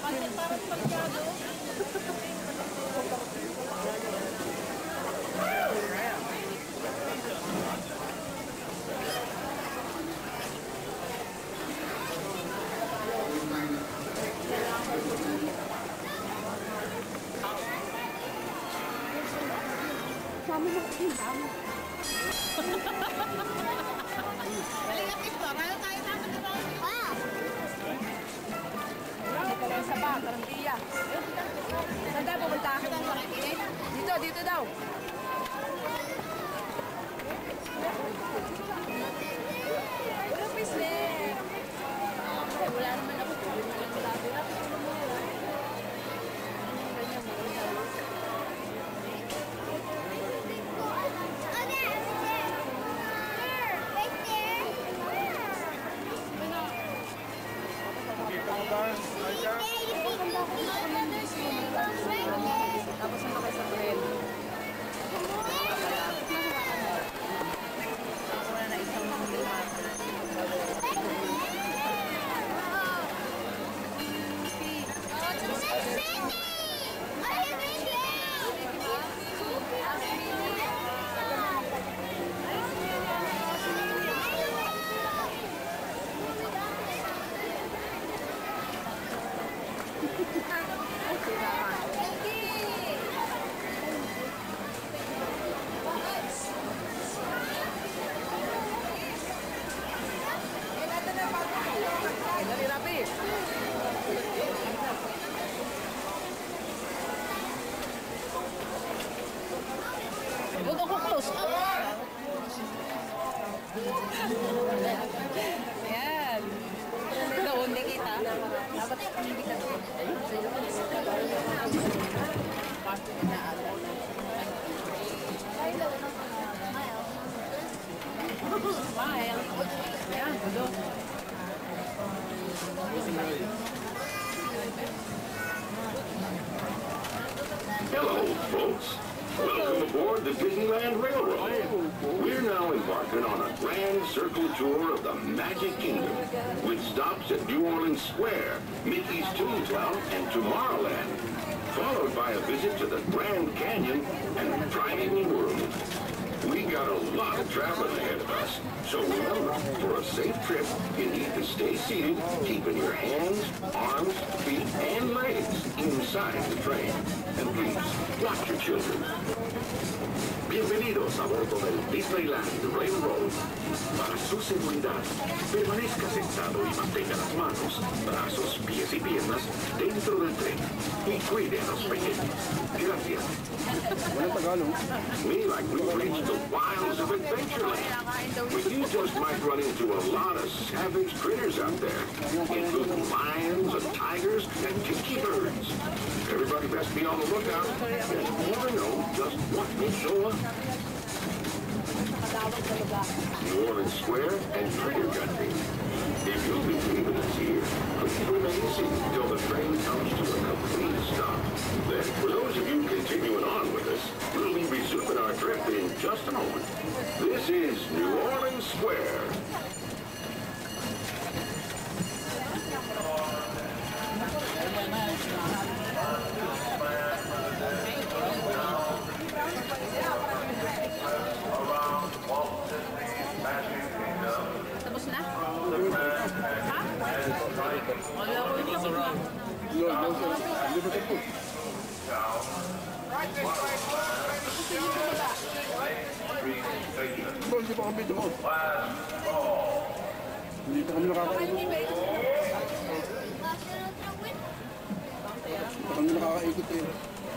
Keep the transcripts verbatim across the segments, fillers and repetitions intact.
Sama mo kasi sama. Balikat ito, kaya tayo naman ito. Ah! Ano pala yung saba, Tarantia. Saan tayo pumunta? Dito, dito daw. Wala pa isle. Wala naman ako. Wala naman ako. Tapos ang makay sa trail. Ako na na isang mga huwag ako close up. Ayan. Ito, hindi kita. Dapat hindi ka ito. Smile. Ayan, gulo. Hello, folks. Welcome aboard the Disneyland Railroad. We're now embarking on a grand circle tour of the Magic Kingdom, with stops at New Orleans Square, Mickey's Toontown, and Tomorrowland, followed by a visit to the Grand Canyon and Trident World. We got a lot of traveling ahead of us, so remember, for a safe trip, you need to stay seated, keeping your hands, arms, feet, and legs inside the train. And please, watch your children. Bienvenidos a bordo del Disneyland Railroad. Para su seguridad, permanezca sentado y mantenga las manos, brazos, pies y piernas dentro del tren. Y cuide a los pequeños. Gracias. Me like we've reached the wilds of Adventureland. But you just might run into a lot of savage critters out there, including lions and tigers and tiki birds. Everybody best be on the lookout. You never know just what may show up. New Orleans Square and Critter Country. If you'll be leaving us here, please remain seated until the train comes to a complete stop. Then, for those of you continuing on with us, we'll be resuming our trip in just a moment. This is New Orleans Square. Tapos na? Ha? Wala ko yung tapos na. Hindi ba tapos? Hindi pa kami doon. Hindi pa kami nakakaikot. Hindi pa kami nakakaikot eh.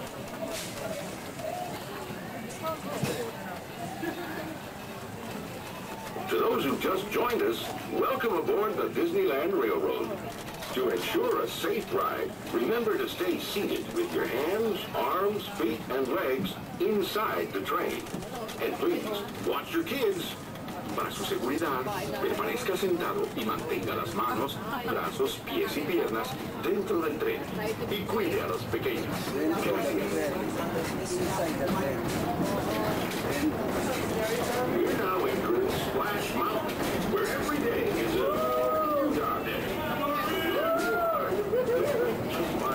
To those who just joined us, welcome aboard the Disneyland Railroad. To ensure a safe ride, remember to stay seated with your hands, arms, feet, and legs inside the train. And please, watch your kids. Para su seguridad, permanezca sentado y mantenga las manos, brazos, pies y piernas dentro del tren. Y cuide a los pequeños. Gracias. We're now entering Splash Mountain, where every day is a new day.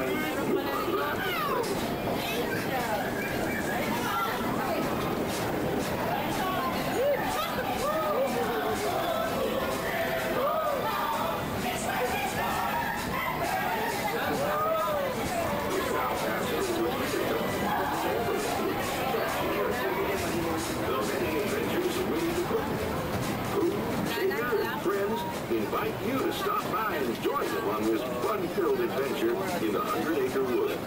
invite you to stop by and join them on this fun-filled adventure in the Hundred Acre Wood.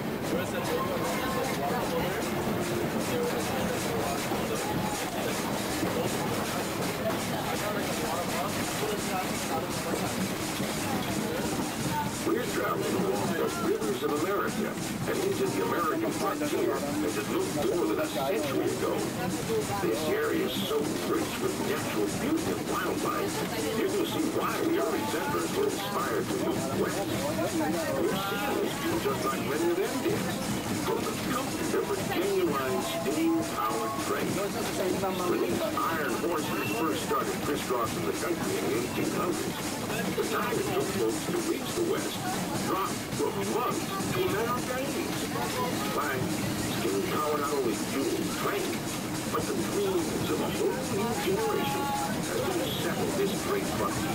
We're traveling along the rivers of America and into the American frontier as it looked more than a century ago. This area is so rich with natural beauty and wildlife. You can see why the early settlers were inspired to move west. We're seeing this view just like many of them did. From the comfort of a genuine steam-powered train. When these iron horses first started crisscrossing the country in the eighteen hundreds, the time it took folks to reach the West dropped from months to a matter of days. By steam power not only fueled trains, but the dreams of a whole new generation as they settled this great frontier.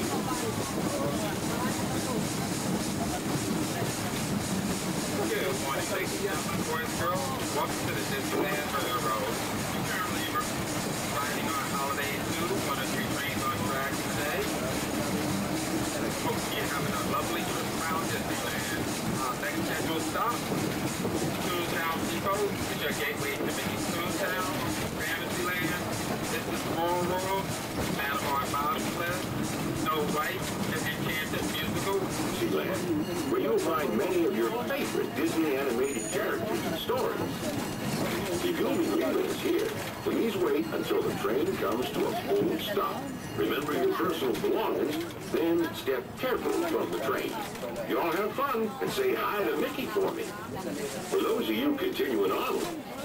Good morning, ladies and gentlemen, boys and girls. Welcome to the Disneyland Railroad. We're currently riding on Holiday two, one of three trains on track today. Hope you're having a lovely trip around Disneyland. Uh, next scheduled stop, Toontown Depot, is your gateway to Mickey's Toontown, Fantasyland, This is Small World, Panama Bobsled, Snow White, and Enchanted Musical. Disneyland, where you'll find many of your favorite Disney animated characters and stories. If you'll be leaving us here, please wait until the train comes to a full stop. Remember your personal belongings, then step carefully from the train. You all have fun and say hi to Mickey for me. For those of you continuing on.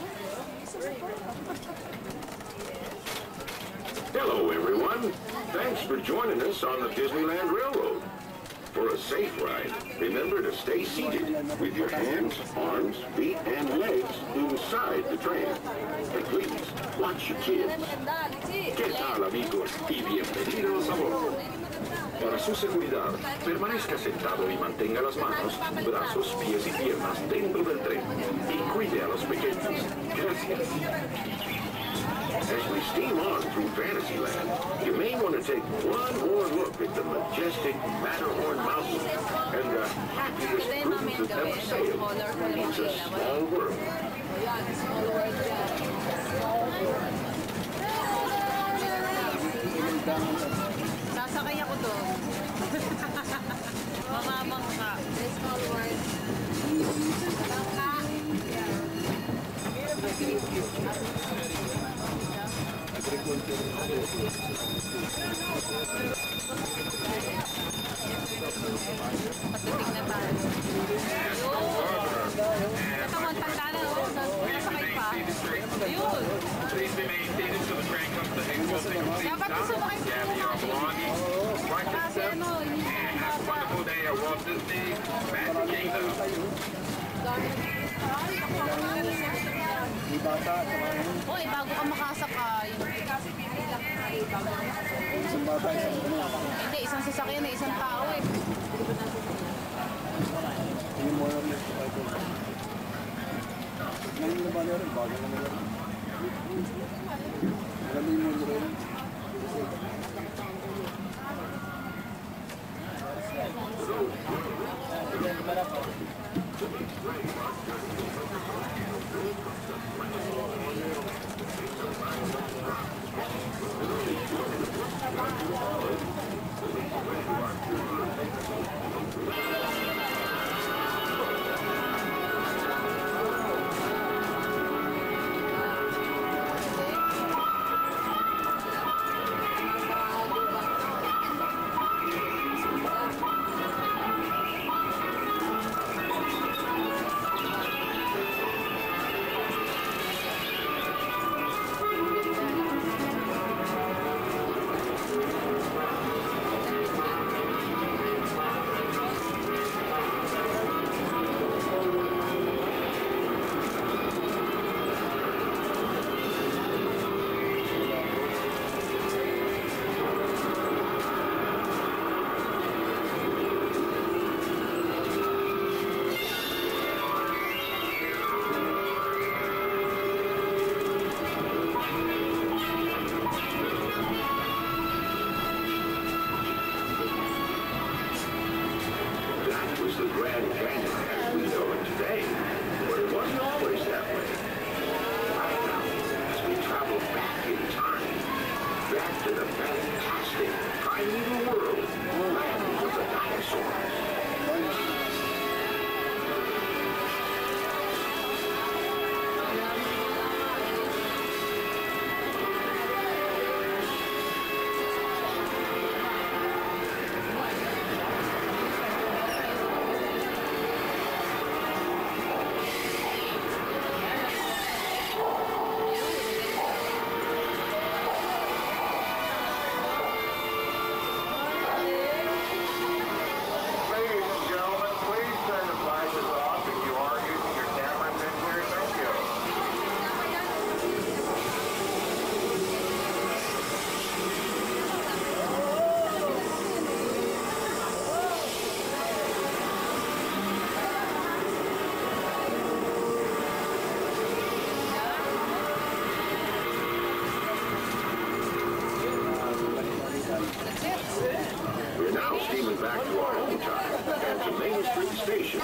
Hello, everyone. Thanks for joining us on the Disneyland Railroad. For a safe ride, remember to stay seated with your hands, arms, feet, and legs inside the train. And please, watch your kids. ¿Qué tal, amigos? Y bienvenidos a bordo. Para su seguridad, permanezca sentado y mantenga las manos, brazos, pies y piernas dentro del tren. Y cuide a los pequeños. Gracias. As we steam on through Fantasyland, you may want to take one more look at the majestic Matterhorn Mountain and the happiest cruise that ever sailed. It's a small world. Sasakay ako doon. Mamamang ka. Small world. Pagdating na tayo. Ito mo, tanda na. Nasakay pa. Ayun. Please remain seated till the train comes to a full single seat Dapat stop. sumakay sa Gather your belongings. Watch kasi yourself. ano, hindi And have a wonderful day at Walt Disney Magic Kingdom. Uy, bago ka makasakay. Hindi, isang sasakyan na isang tao eh. steaming back to our own time and to Main Street Station.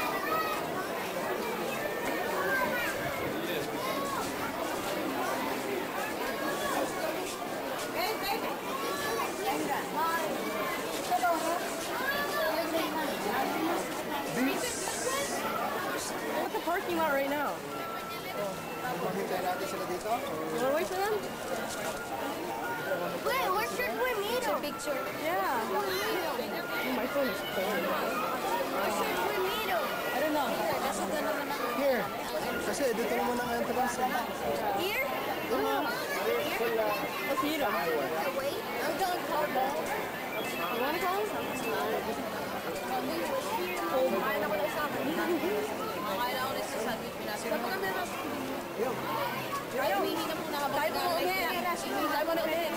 What's the parking lot right now? Hintay natin sila dito. You wanna wait for them? Wait, where should we meet him? Picture. Yeah. Oh, my phone is cold. Where should we meet him? I don't know. Kasi doon naman ang... Here. Kasi dito naman ang entrance. Here? Let's meet them. Wait, I'm gonna call them. You wanna call him? Oh, kumain ako ng sama. Akala ko rin sa sabi, pinasok. Saan mga meron? Ayaw. Hindi na po nakabak Tayo mo ulit. Tayo mo na ulit.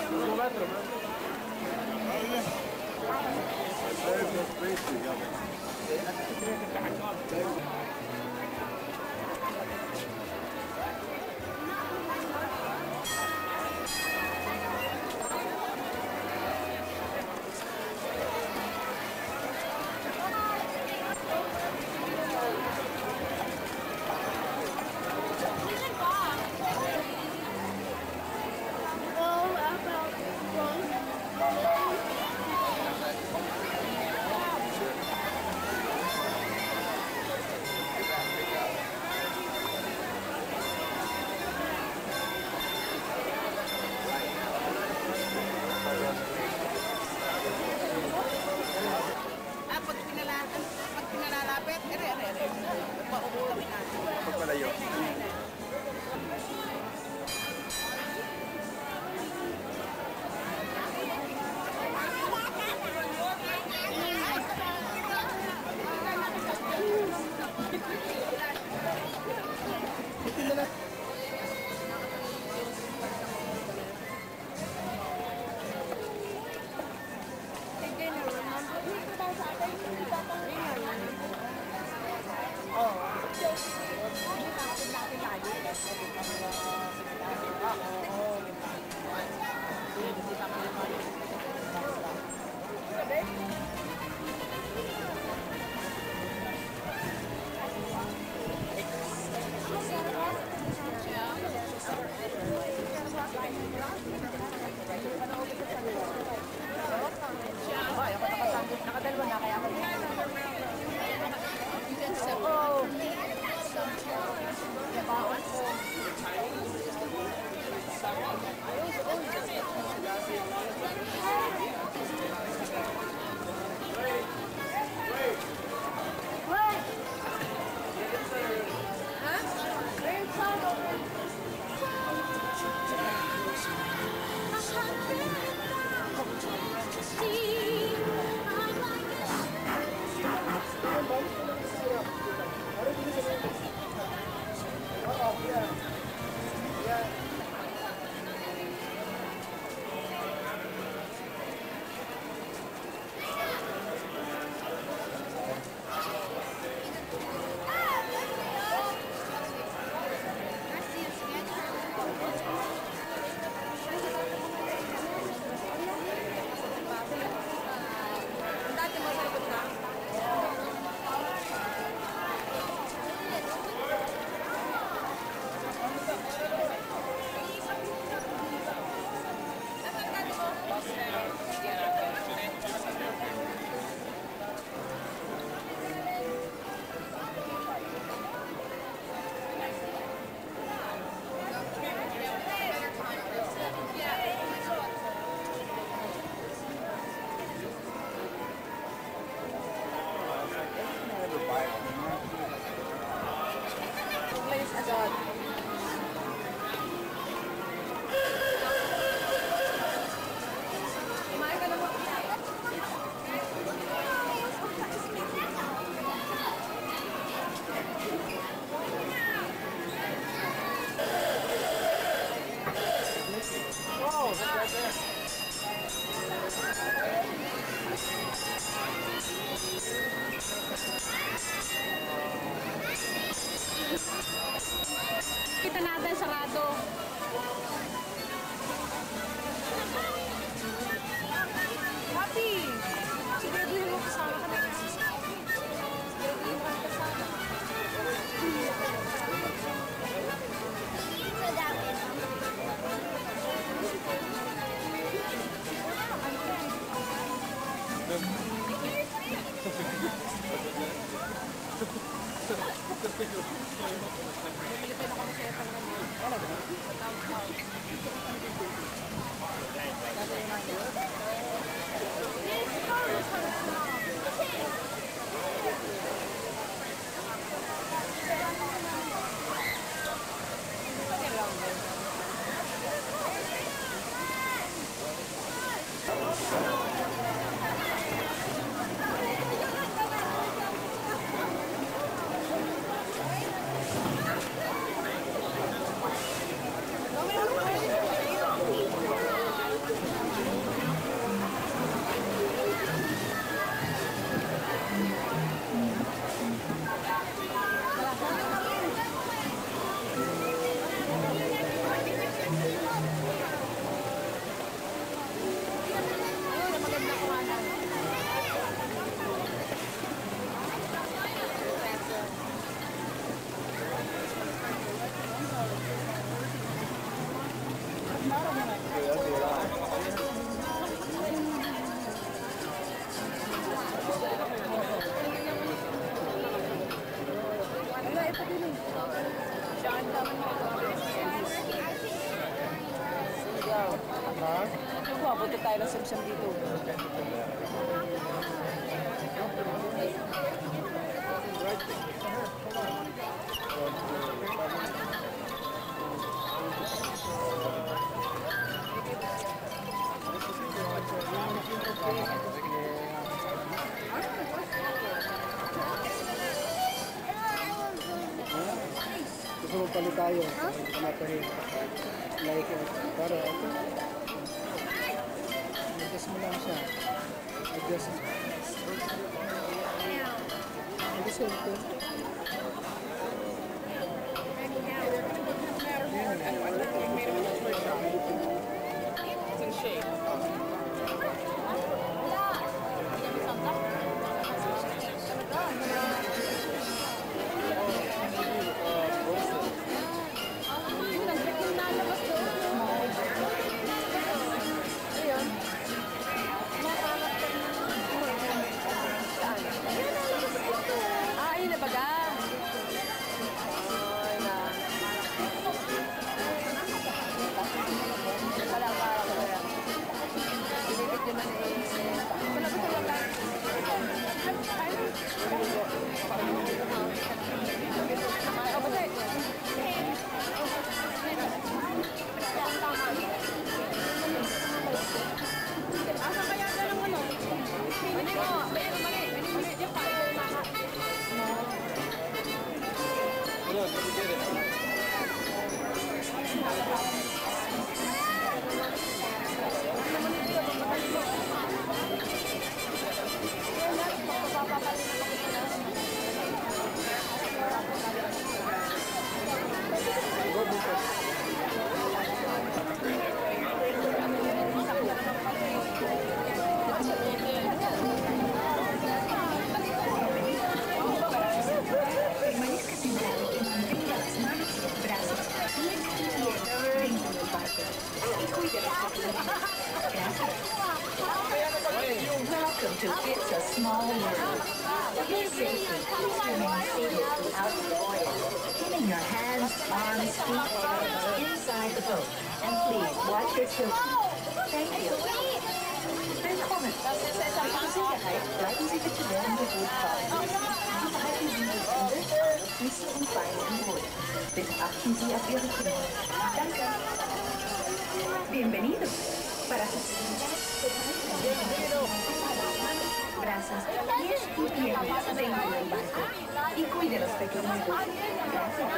Punta tayo ng Samsung dito. Gusto mo pala tayo. Kamatahin. Like, para ito. Adjust mo lang siya. Adjust. Adjust ito. Welcome to It's a Small World. Be safe and please remain seated throughout the voyage, keeping your hands, arms, feet, and legs inside the boat. And please watch your children. Thank you. Willkommen. Für die Sicherheit bleiben Sie bitte während der Bootfahrt sitzen. Und halten Sie Ihre Hände, Füße und Beine im Boot. Bitte achten Sie auf Ihre Kinder. Danke. Bienvenido. Para brazos, pies y piernas dentro del barco. Y cuide los pequeños botes. Gracias.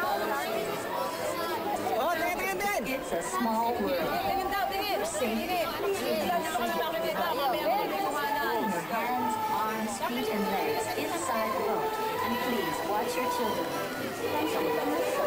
Oh, tingin, tingin, tingin! It's a small world. Safe. Please remain seated. Clean your hands, arms, feet, and legs inside the boat. And please watch your children. Thank you.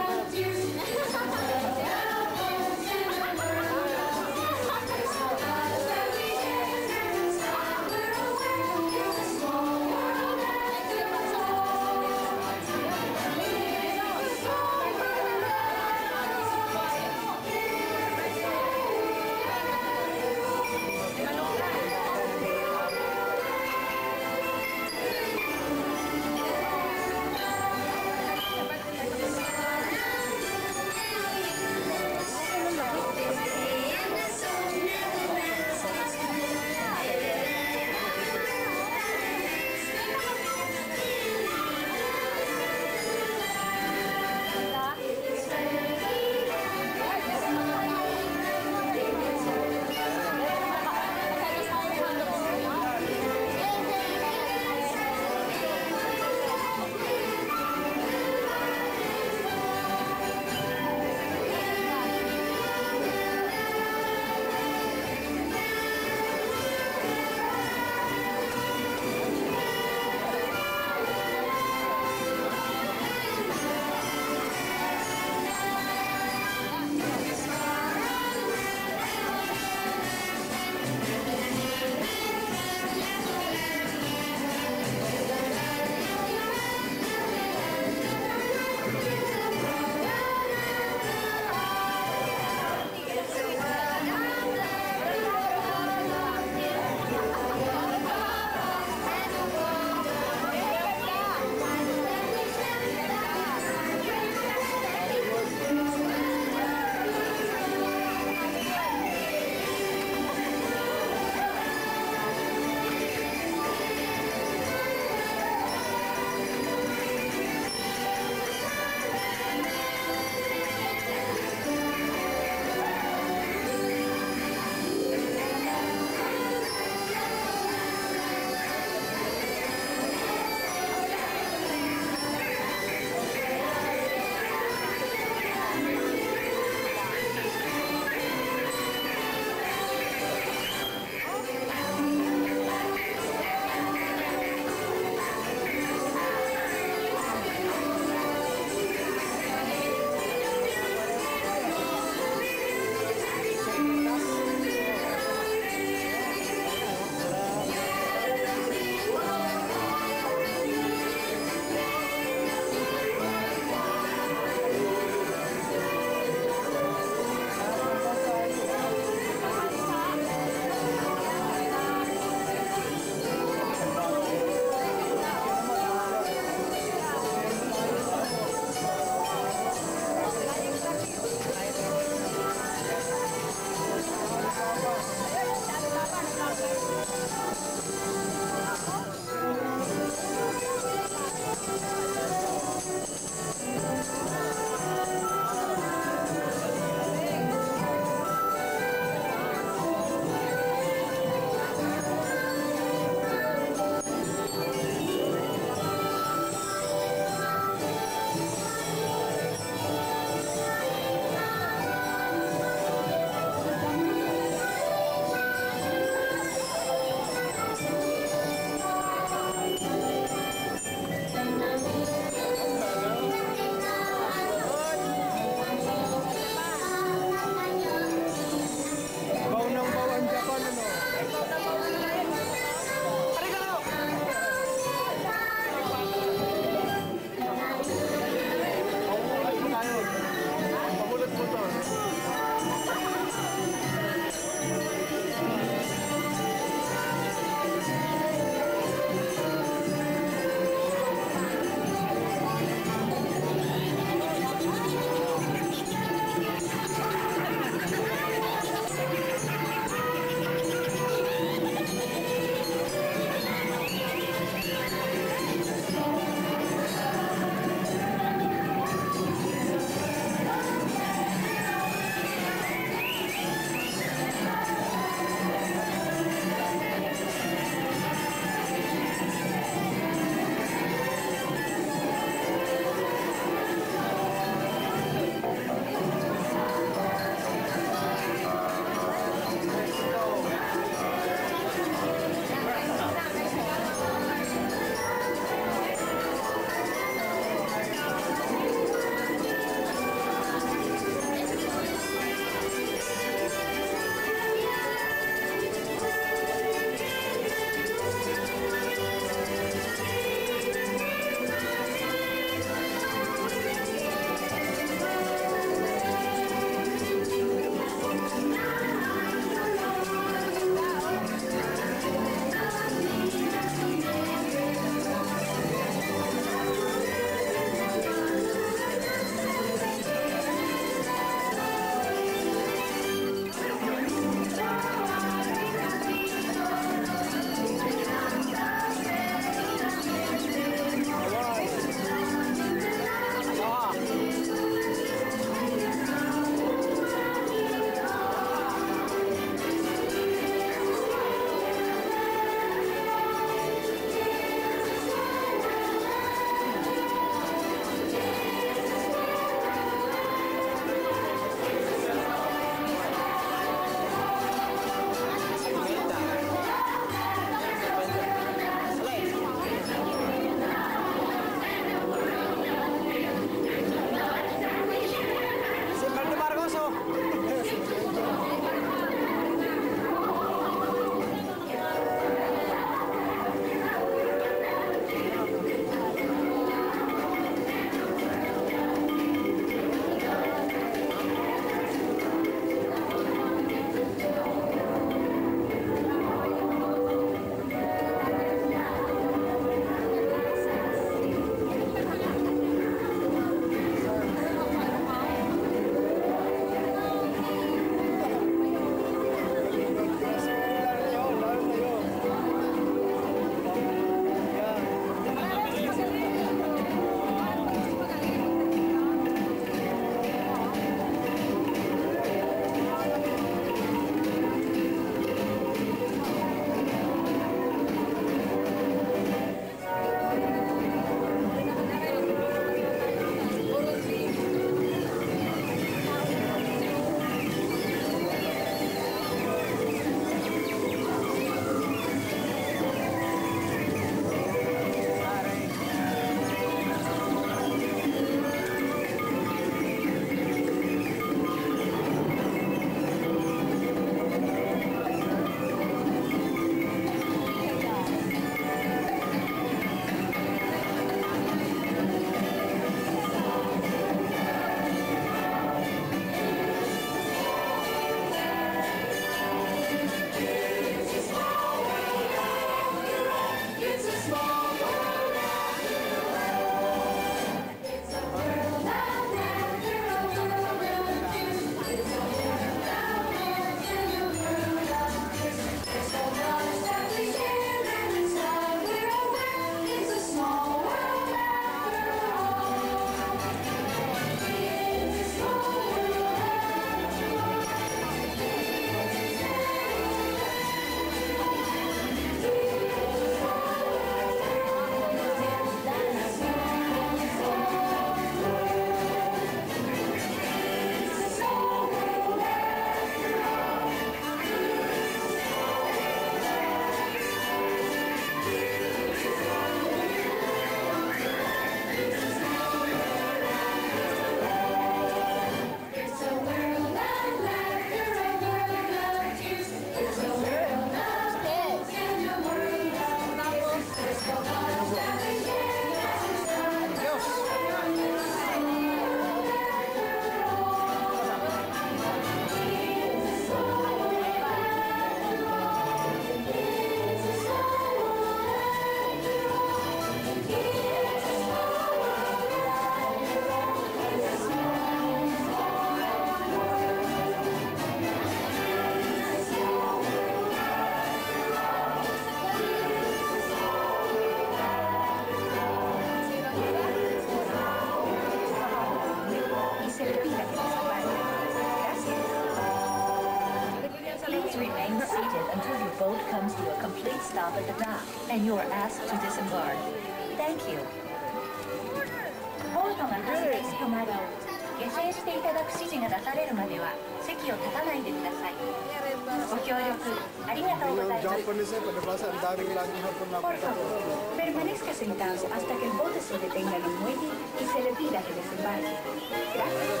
until your boat comes to a complete stop at the dock and you are asked to disembark. Thank you. ボートが各席止まり、下船していただく指示が出されるまでは席を立たないでください。ご協力ありがとうございます。 Japanese eh, palabas, ang daming lagi hapon na Por favor, permanezca sentado hasta que el bote se detenga en el muelle y se le pida que desembarque. Gracias.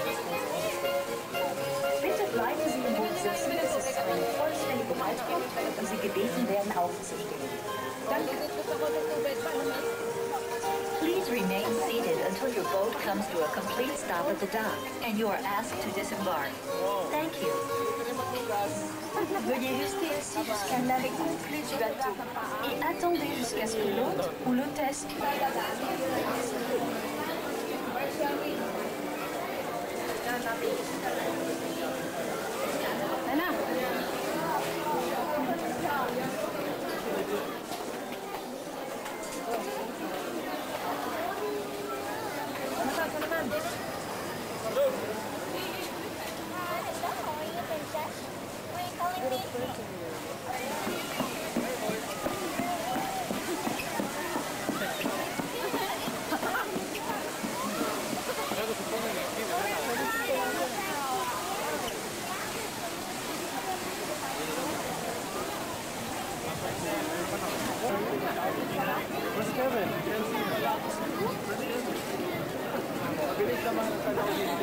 Bitte bleiben Sie im Boot sitzen, bis es zu einem vollständigen Halt kommt und Sie gebeten werden, aufzustehen. Danke. Please remain seated until your boat comes to a complete stop at the dock and you are asked to disembark. Thank you. Veuillez rester assis jusqu'à l'arrêt complet du bateau et attendez jusqu'à ce que l'hôte ou l'hôtesse Where's Kevin? Mabilis naman ang kalaw dito.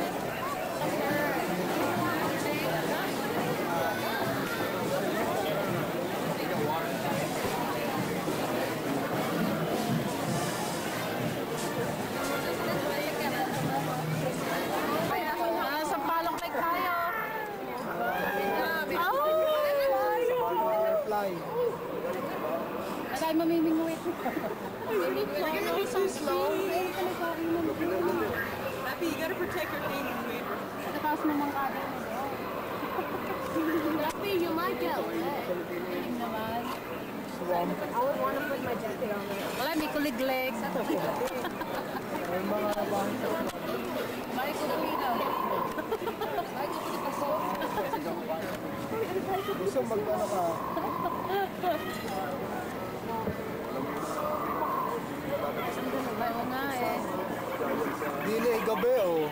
Nasa Palok Lake tayo. Fly. Tayo mamimingwit. Mamimingwit. So slow. Happy, you gotta protect your thing. Takas mo mga kadin. Happy, you might get wet. Hindi naman. I would want to put my jacket on there. Wala, may kuliglig. May mga bangka. May kulina. May kulina. Gusto mag-ano ka? Oo nga eh. Dili, gabi oh.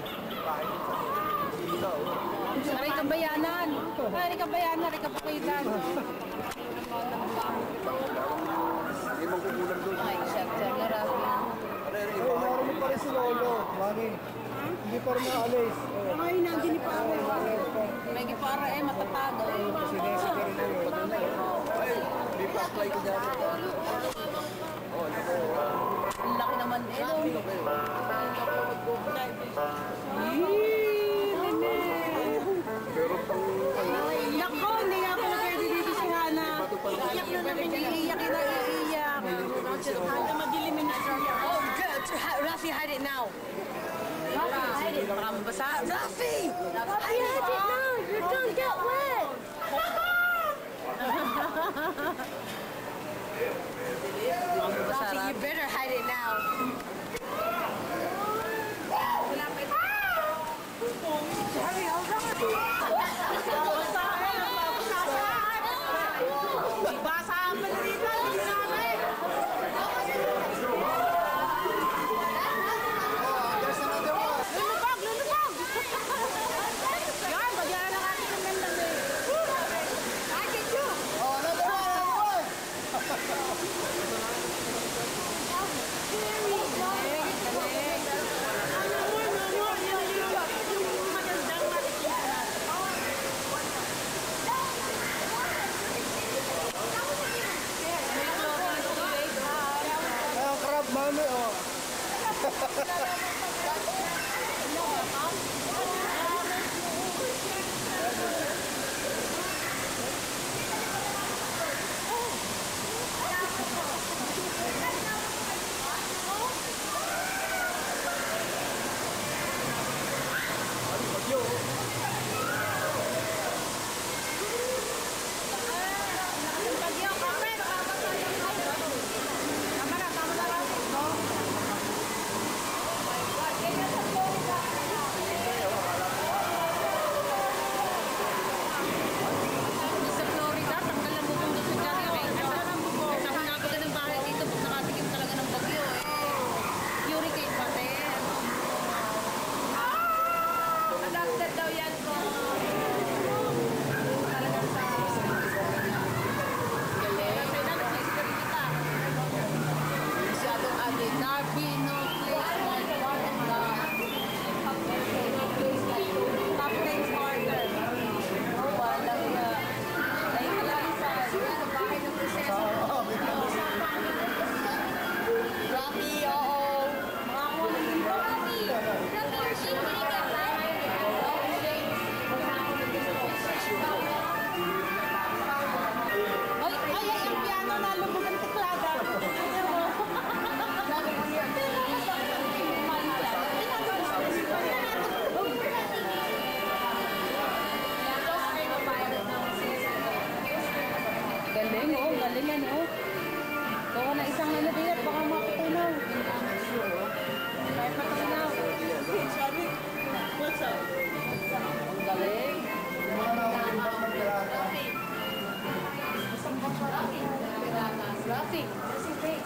Aray kabayanan. Aray kabayanan, aray kabayanan. Hindi magkukulan doon. Ay, siya, siya, Rafi. Oh, narinig pa rin si Lolo. Mami. Hindi pa rin naalis. Ay, nandun pa ako. May gipara eh, matatago eh. Sinesige rin na yun. Hindi pa apply ko dyan. Ang laki naman eh. Pero pang... Nako, hindi nga ako pwede dito si Hana. Iiyak na namin, iiyak na iiyak. Hana, madilimin na siya. Oh, good. Rafi, hide it now. Rafi, hide it. Baka mabasa. Rafi! Rafi, hide it now. You're gonna get wet. Rafi, you better hide it now. Hurry, Basa mo dito. Lulubog, lulubog. Yan, bagyan na natin yung gandang eh. I can do. Oh, another one, another one! Ayun, crab, mami, oh. Galing oh, galing yan oh. Gawa na isang ano din at baka mapatunaw. Kaya patunaw. Sabi, what's up? Ang galing. Rafi. Rafi. That's your face.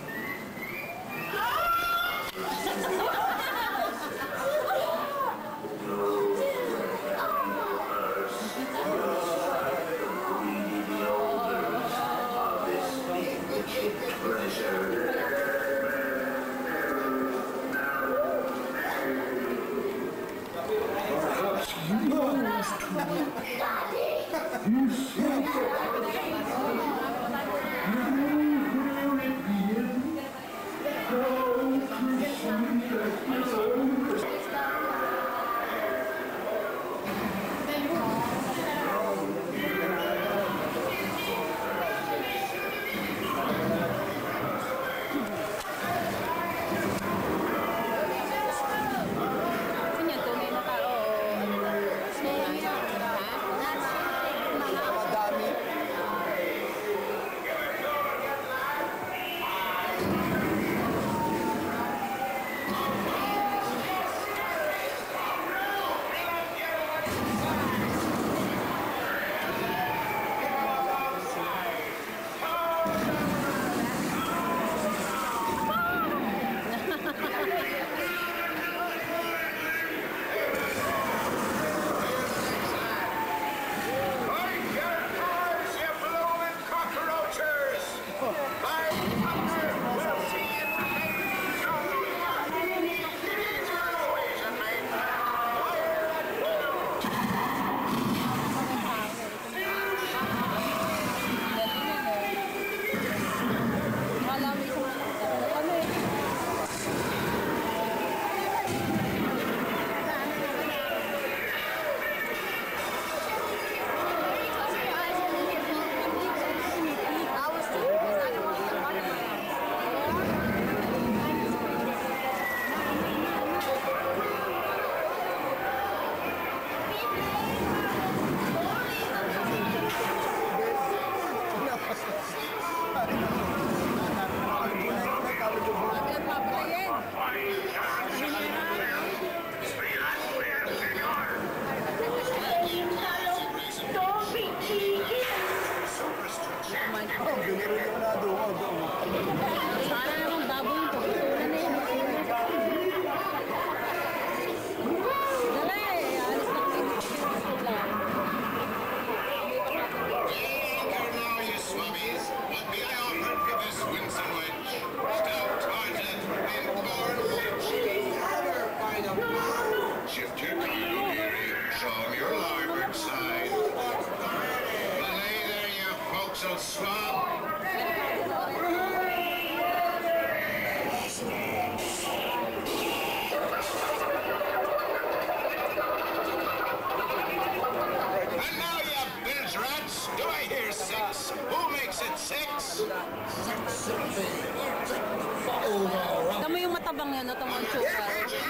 Tama yung matabang yan, no? Tama yung chukar.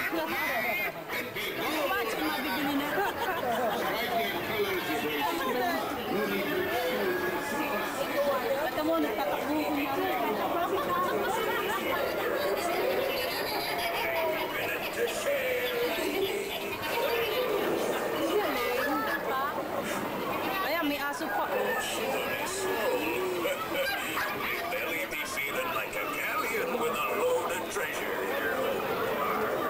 Batch, kung mabibili na. At mo, nagtatakbo ko niya. Ayan, may aso pa. Belly be feeling like a galleon with a load of treasure.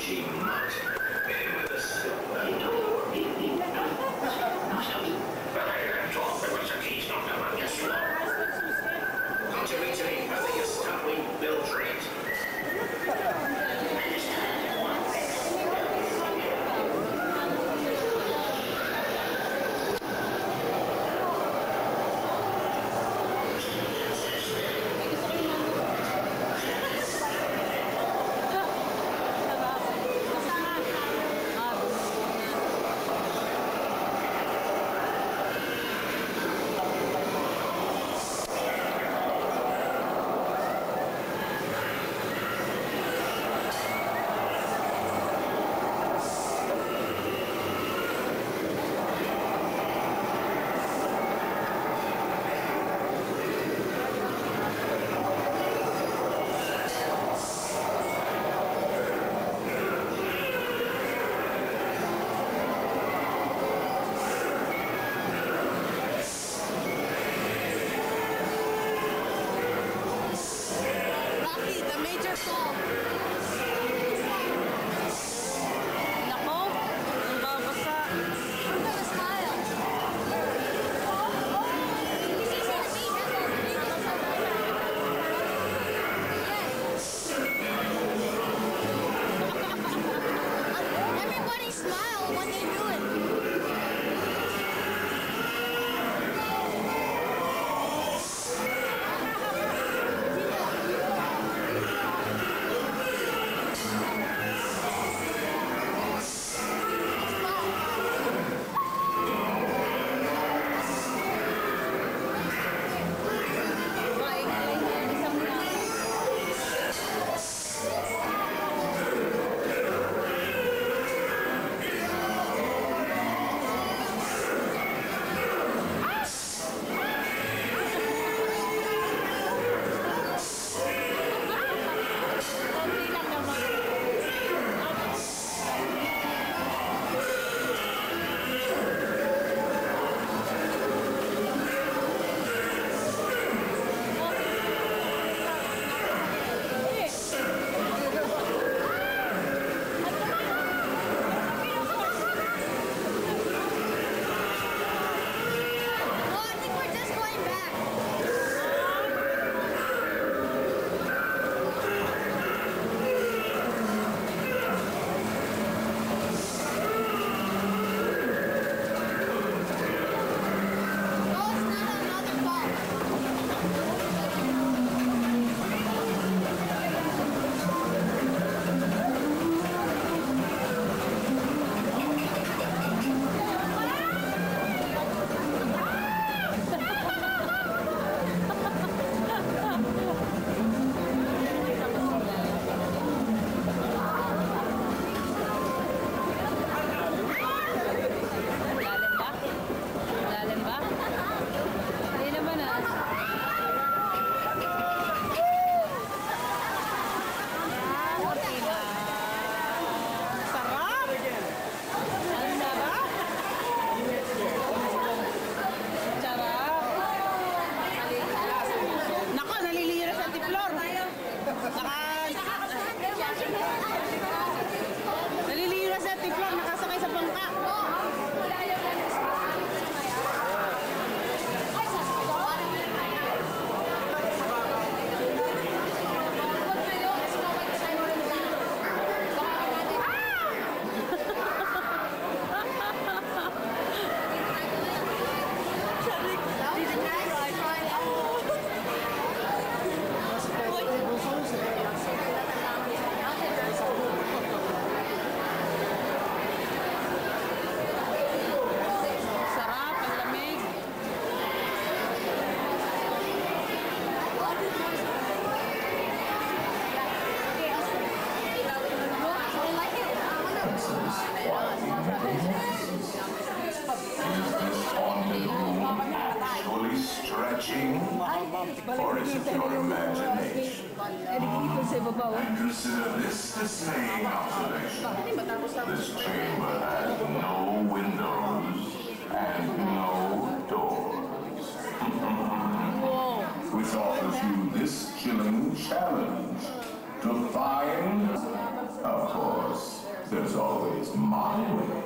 mangy mutt. Man with a silver door. Talk, there was a keys not among your slow. Don't you reach any further, you stumbling biltrate? Rocky, the major fall. Nako, ang babasa. I'm gonna smile. Everybody smile when they do it. No, I think we're just going back. No, it's not another fall. Lalim ba? Lalim ba? Hindi naman ah. Ah, okay na. Sarap! Ang sarap! Sarap! Nako, naliliyo na sa tiplor. Naka... Naliliyo na sa tiplor, nakasakay sa bangka. Sarap, ang lamig. Actually stretching? Or is it your imagination? Sa baba, oh. And consider this dismaying observation. This chamber has no windows and no doors. Which offers you this chilling challenge to find Of course, there's always my way.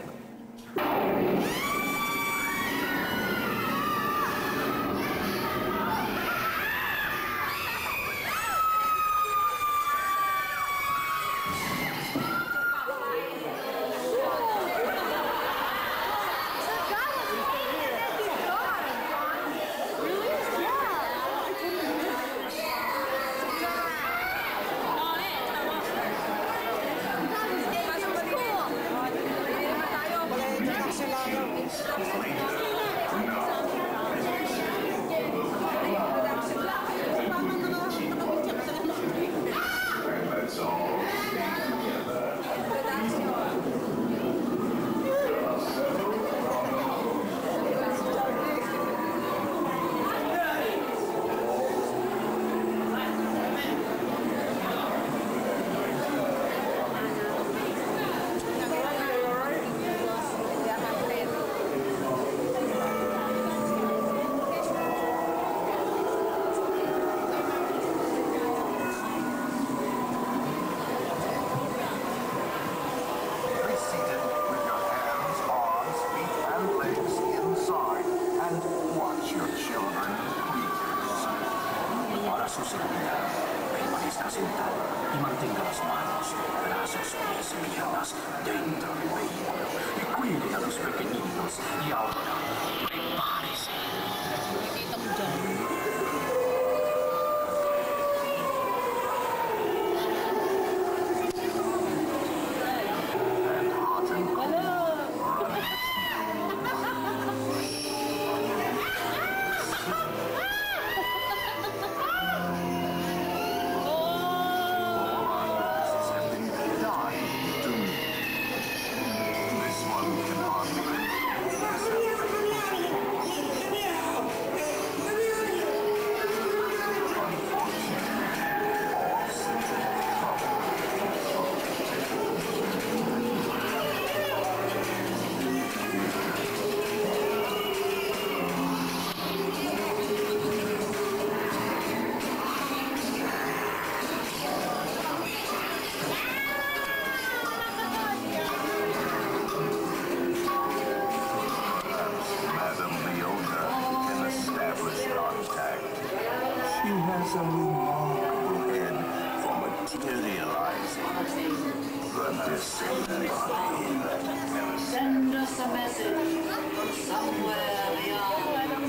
Send us a message from somewhere beyond.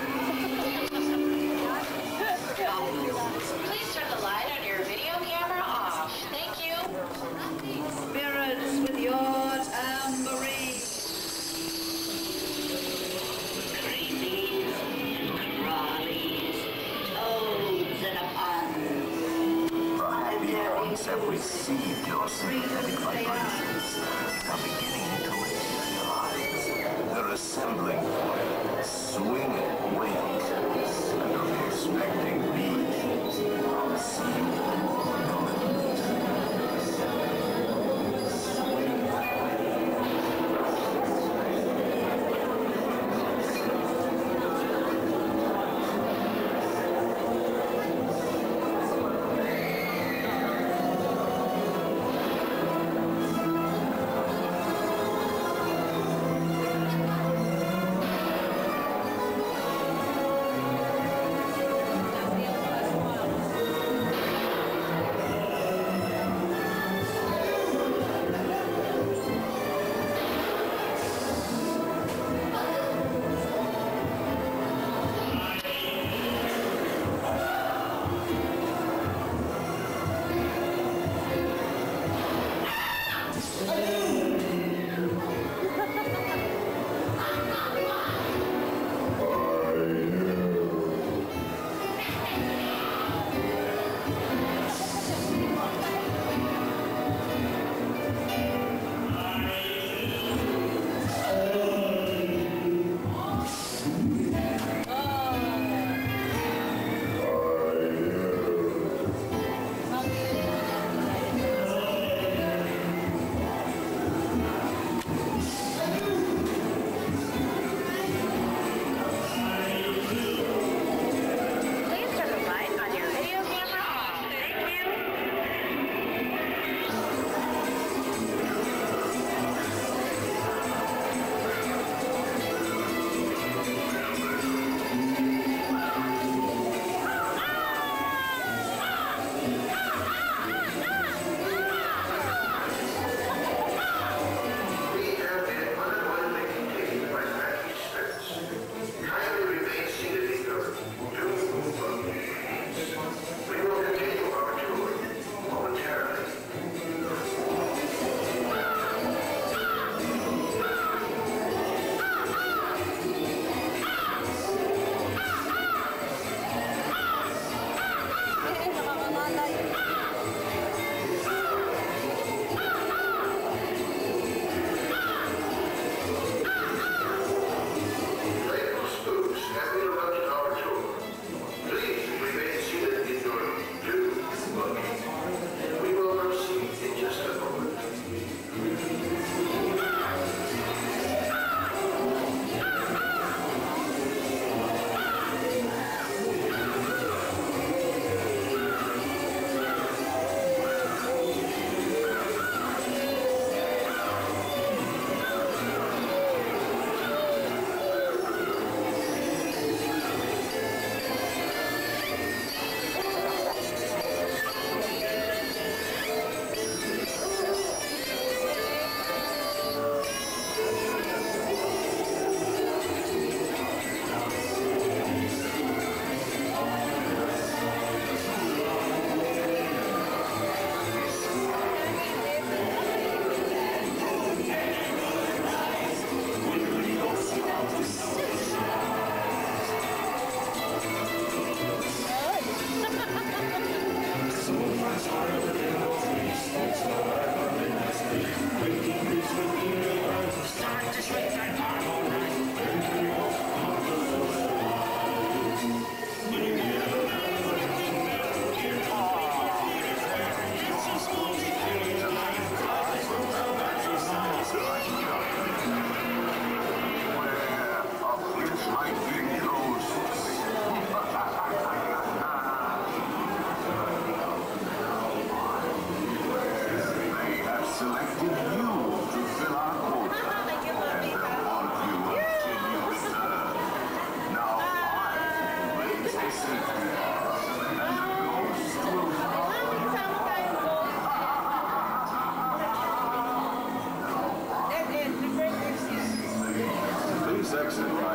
Please turn the light on your video camera off. Thank you. Spirits with your tambourine. Creepies, crawlies, toads in a pond. The happy ones have received your sympathetic vibrations. Are beginning to materialize. They're assembling for it. Swing it, wake, and are they expecting me? I'll see you all.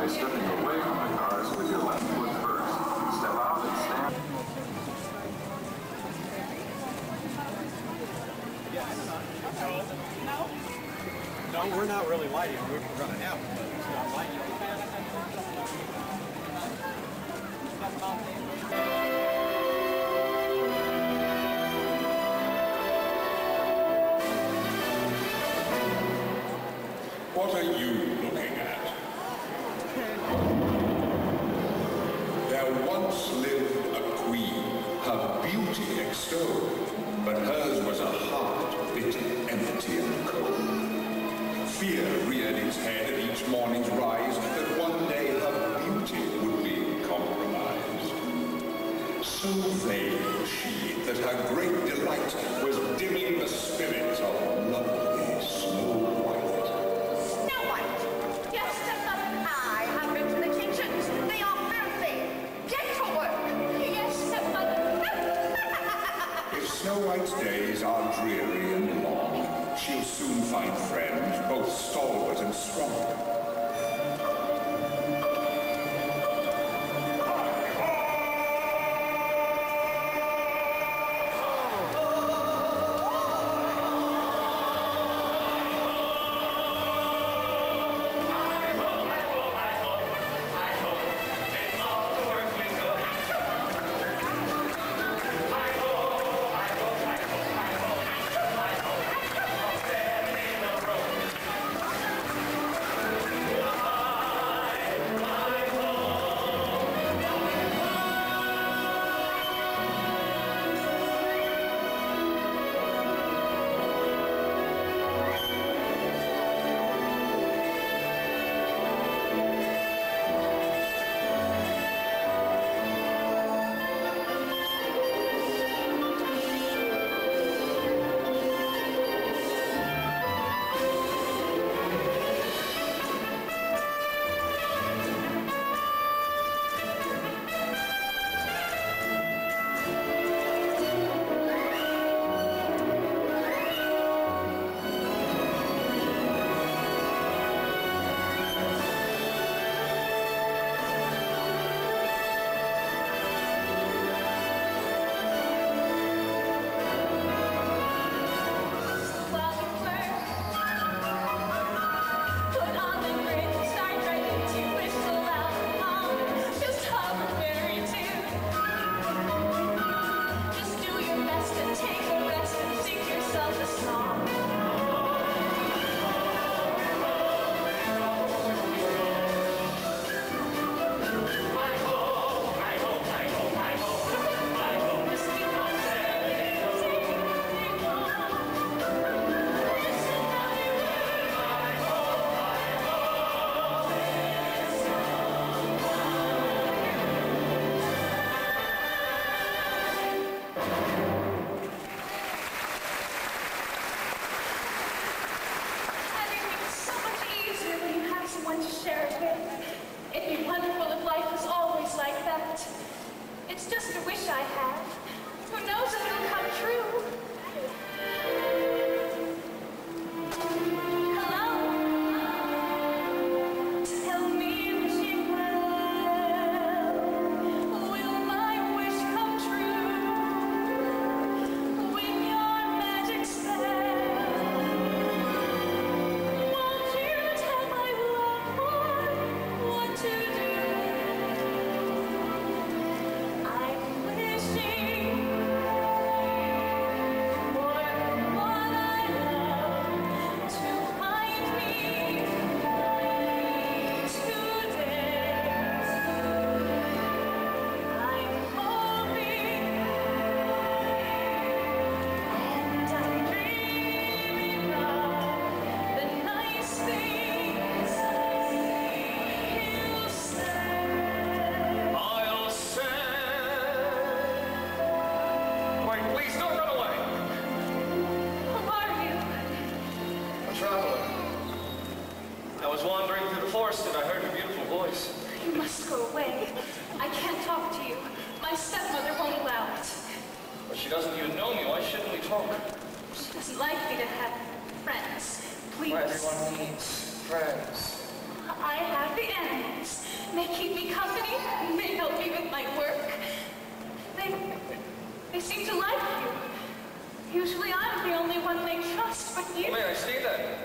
by stepping away from the cars with your left foot first. Step out and stand. No, we're not really lighting. We're running out. It's not lighting. What are you looking at? There once lived a queen, her beauty extolled, but hers was a heart bitter, empty and cold. Fear reared its head at each morning's rise, that one day her beauty would be compromised. So vain was she, that her great delight was dimming the spirits of lovely Snow White. Snow White! Yes, stepmother. I have been to the kitchens. They are filthy. Get to work. Yes, stepmother. If Snow White's days are dreary and long, she'll soon find friends, both stalwart and strong. It's just a wish I have. Who knows if it'll come true? Hello? Tell me, wishing well, will my wish come true? With your magic spell, won't you tell my loved one what to do? And I heard your beautiful voice. You must go away. I can't talk to you. My stepmother won't allow it. But she doesn't even know me. Why shouldn't we talk? She doesn't like me to have friends. Please. Why everyone needs friends. I have the animals. They keep me company. They help me with my work. They, they seem to like you. Usually I'm the only one they trust, but you... May I see that?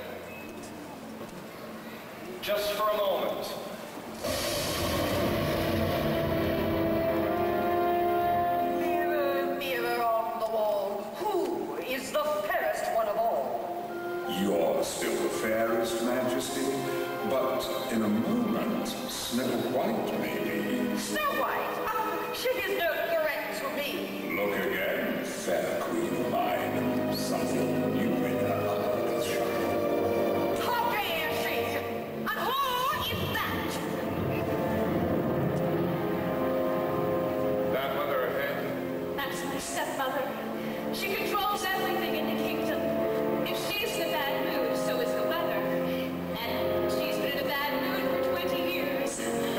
Just for a moment. Mirror, mirror on the wall, who is the fairest one of all? You're still the fairest, Majesty, but in a moment, Snow White may be. Snow White? Ah, she is no threat to me. Look again, fair queen of mine. Something new in her eyes shine. How dare she? And who is that? That mother ahead. That's my stepmother. She controls everything in the kingdom. If she's in a bad mood, so is the weather. And she's been in a bad mood for twenty years.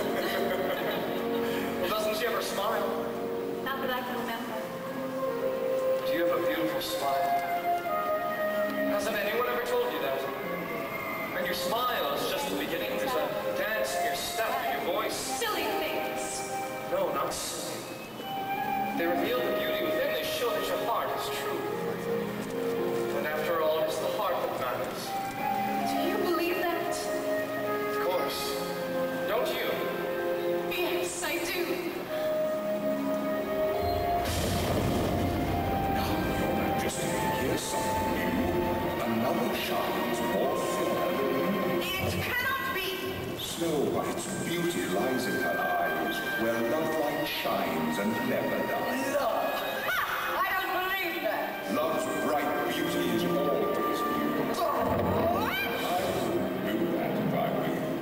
Well, doesn't she ever smile? Not that I can remember. Do you have a beautiful smile? Hasn't anyone ever told you that? And your smile is just the beginning. There's a dance in your step, in your voice. Silly things. No, not silly. They reveal the beauty within. They show that your heart is true. And after all, it's the heart that matters. Do you believe that? Of course. Don't you? Yes, I do. Now, Your Majesty, here's something new. Another shines more fair than you. It cannot be. Snow White's beauty lies in her eyes, where love light shines and never dies. Love. Ha! I don't believe that. Love's bright beauty is always new. What? I wouldn't do that if I were you.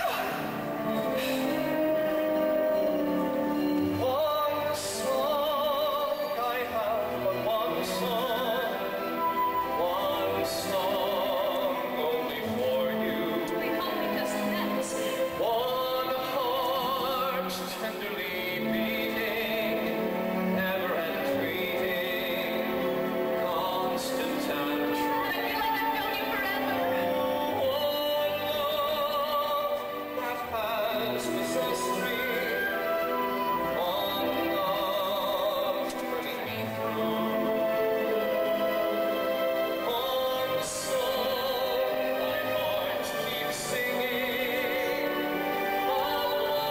One song, I have but one song. One song only for you. We hope because of that. One heart tenderly beating, ever entreating, constant and true. I feel like I've known you forever. One love that has possessed me. One love bringing me through. One song my heart keeps singing. One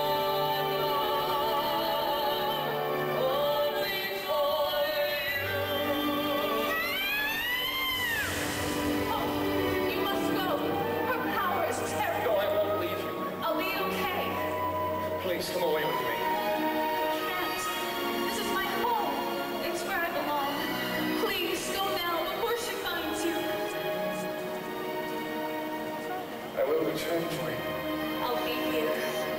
love only for you. Oh, you must go. Her power is No, terrible. I won't leave you. I'll be okay. Please come away with me. I can't. This is my home. It's where I belong. Please go now before she finds you. I will return for you. I'll be here.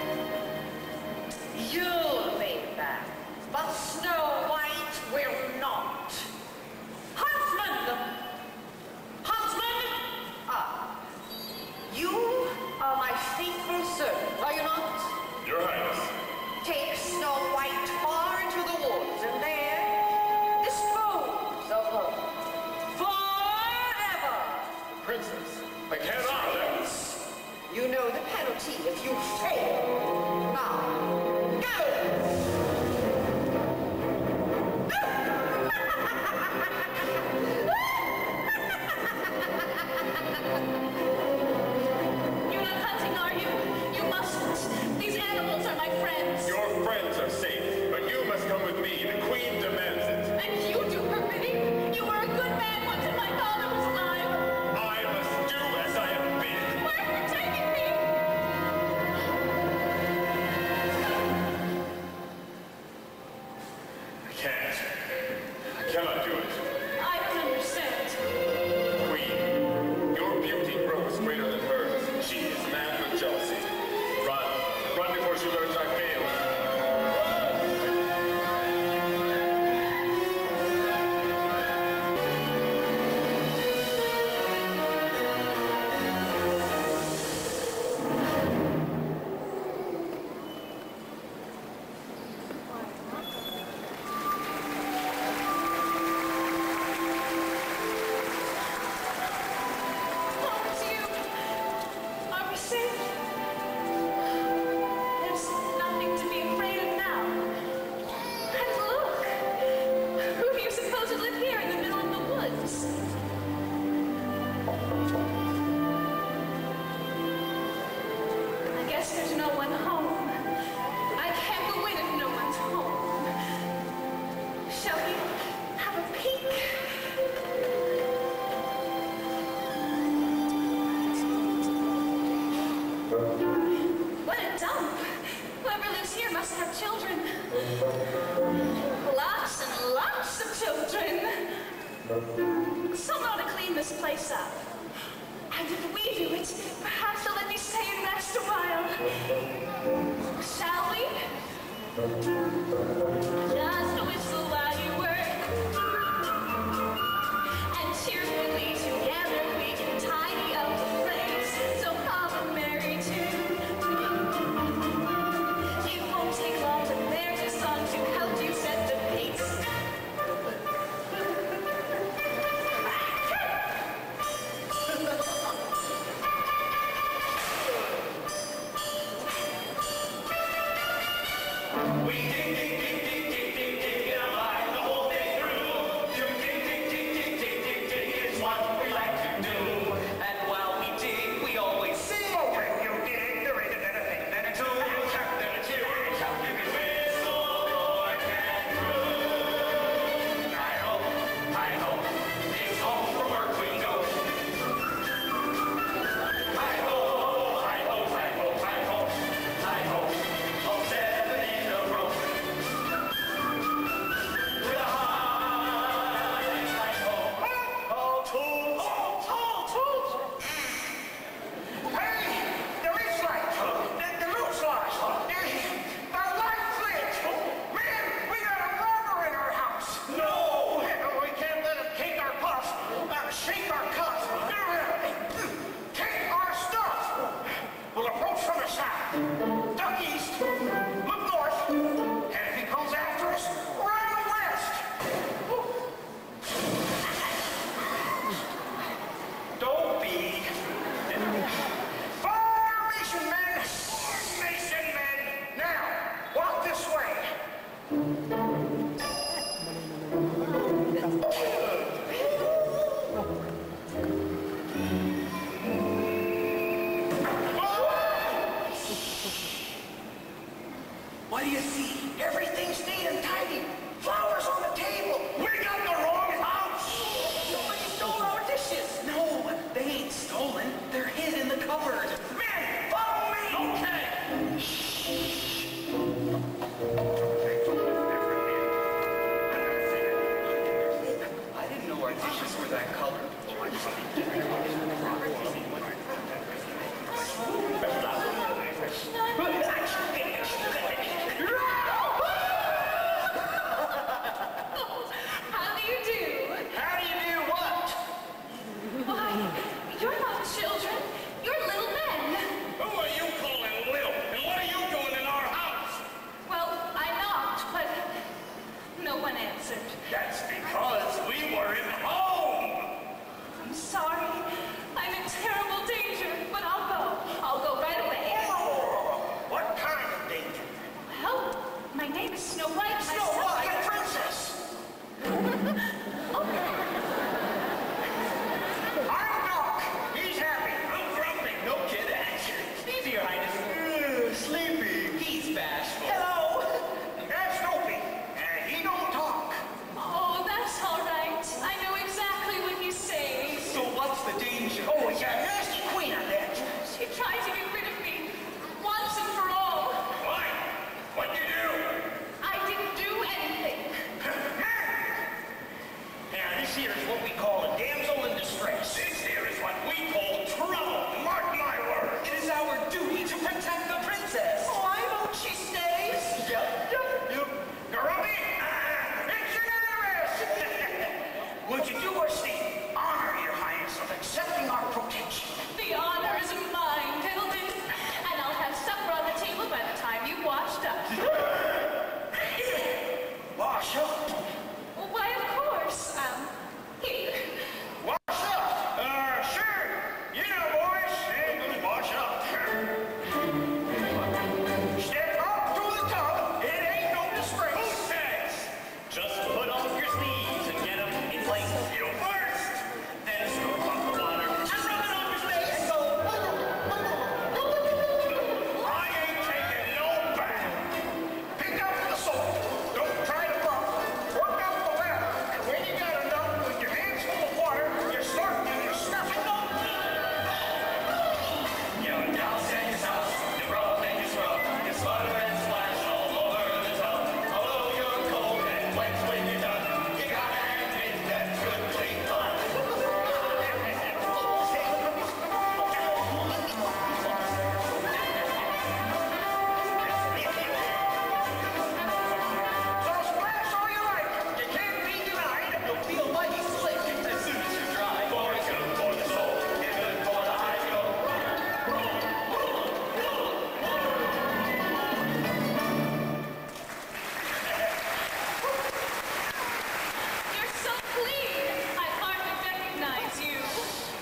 You'll be back, but Snow White will not. Huntsman! Huntsman! Ah, you are my faithful servant, are you not? Your Highness. Take Snow White far into the woods, and there dispose of her forever. Princess, I cannot. You know the penalty if you fail. Now, go! You're not hunting, are you? You mustn't. These animals are my friends. Your friends are safe, but you must come with me. The Queen demands it. And you do her bidding. You were a good man once and my father was alive. I must do as I am bid. Where are you taking me? have children. Lots and lots of children. Someone ought to clean this place up. And if we do it, perhaps they'll let me stay and rest a while. Shall we? Just a whistle while you work. And cheerfully together we can tidy up the place. So call them Mary too. It won't take long, but there's a song to help you set the pace. We dig, dig, dig, dig, dig, dig, dig, dig,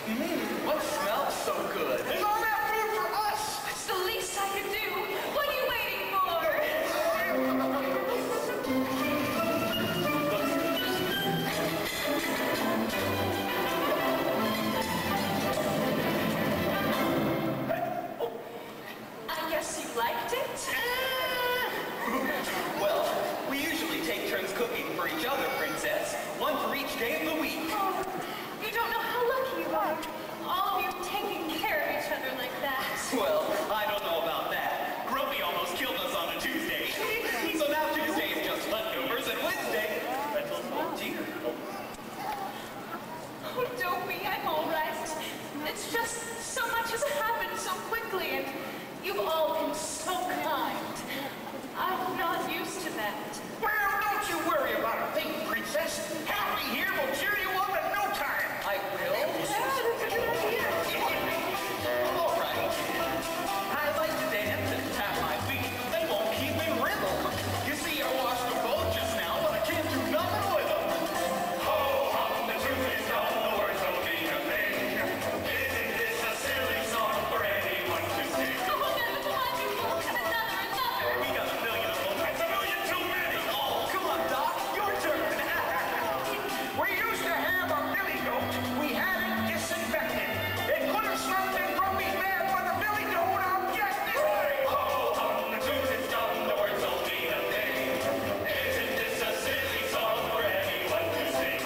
Mmm, what smells so good? Is all that food for us? It's the least I could do. What are you waiting for? I guess you liked it? Well, we usually take turns cooking for each other, Princess. One for each day of the week. Oh, you don't know how lucky you are. All of you taking care of each other like that. Well, I don't know about that. Grumpy almost killed us on a Tuesday. So now Tuesday is just leftovers, and Wednesday, Rentals. Oh, dear. Oh, Dopey, I'm all right. It's just so much has happened so quickly, and you've all been so kind. I'm not used to that. Well, don't you worry about a thing, Princess. Happy here will cheer you up in no time. I will. All right. I like to dance and tap my feet. They won't keep in rhythm. You see, I washed the boat just now, but I can't do nothing with them. Ho, hum, the truth is no, the words don't mean a thing. Isn't this a silly song for anyone to sing? Oh, another wonderful, and another, another. We got a million of them. That's a million too many. Oh, come on, Doc. Your turn. We used to have a billy goat. We had it disinfected. It could have smoked in Grumpy's bed for the billy goat objective. Ho, hum, the truth is dumb, the words don't mean a thing. Isn't this a silly song for anyone to sing?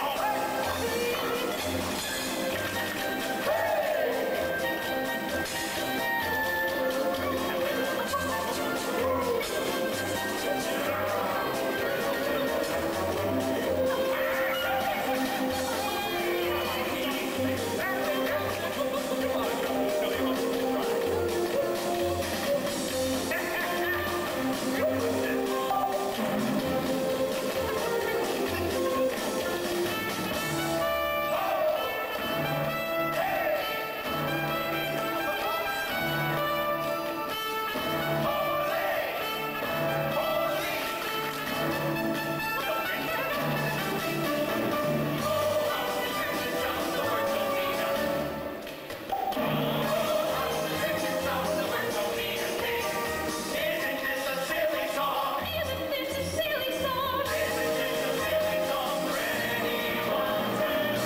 Isn't this a silly song? Isn't this a silly song? Isn't this a silly song for anyone to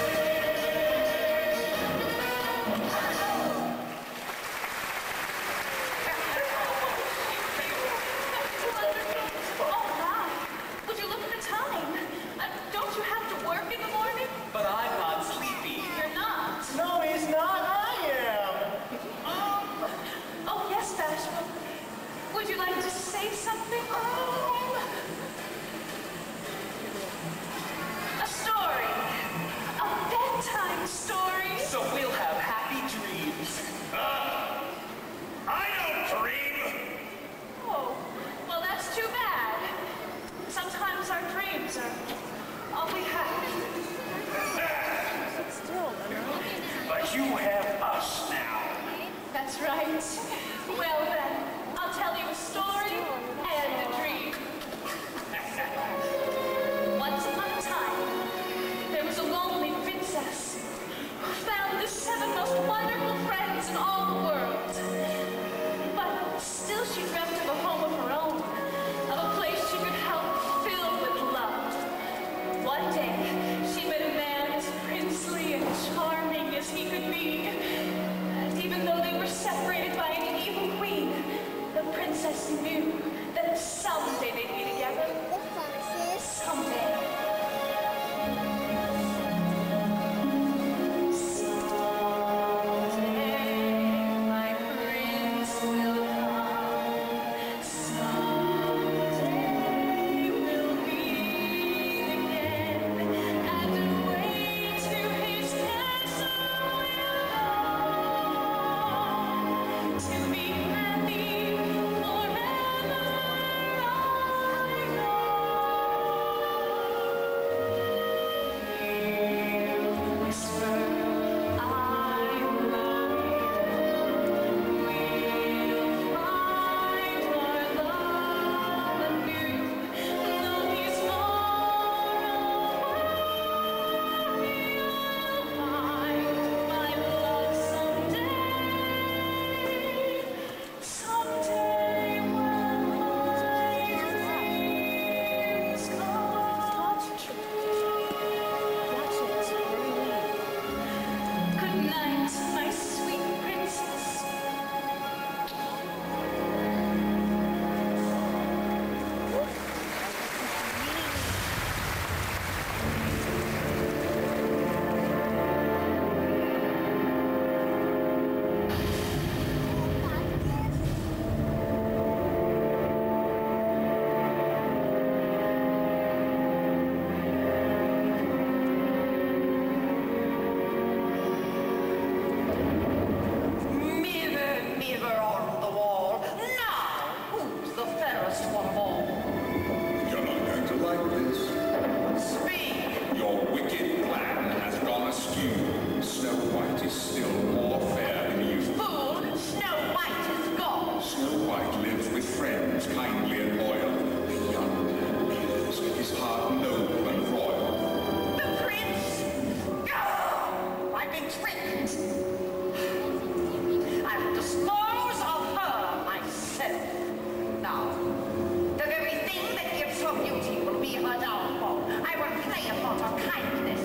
Oh, my. Would you look at the time? Uh, don't you have to work in the morning? But I'm not sleepy. You're not. No, he's not. I am. Um, oh, yes, Bashful. Would you like to say something? Um, a story. A bedtime story. So we'll have happy dreams. I don't dream. Oh, well, that's too bad. Sometimes our dreams are all we have. But you have us now. That's right. Well, then, I'll tell you a story and a dream. Once upon a time, there was a lonely princess who found the seven most wonderful friends in all the world. But still she dreamt of a home of her own, of a place she could help filled with love. One day, she met a man as princely and charming as he could be. And even though they were separated by an evil queen, the princess knew that someday they'd be together. Someday. been tricked. I will dispose of her myself. Now, the very thing that gives her beauty will be her downfall. I will play upon her kindness.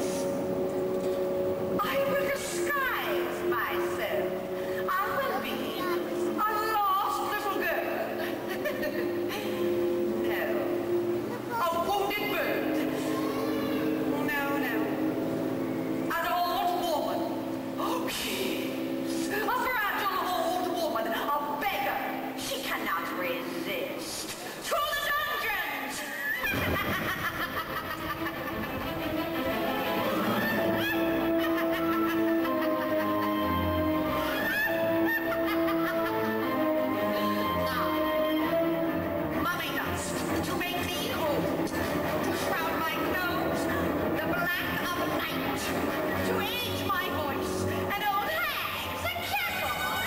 I will disguise myself. I will be a lost little girl. No. A wounded bird. No, no. An old woman. Oh, please. A fragile old woman. A beggar. She cannot resist. To the dungeons! Mummy dust to make me old, to shroud my nose, the black of night, to age my voice, and old hags a castle,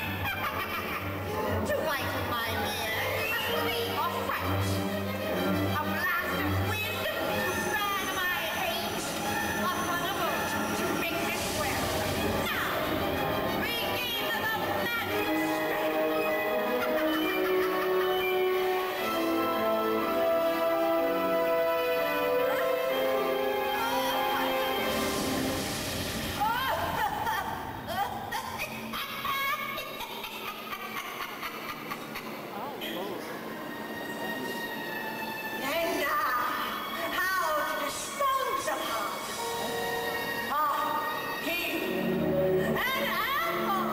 to whiten my hair, a scream of fright, a blast of wind to fan my hate, upon a boat to make me swear. Now, regain the magic strength. And now, how to dispose of her? Ah, here, an apple!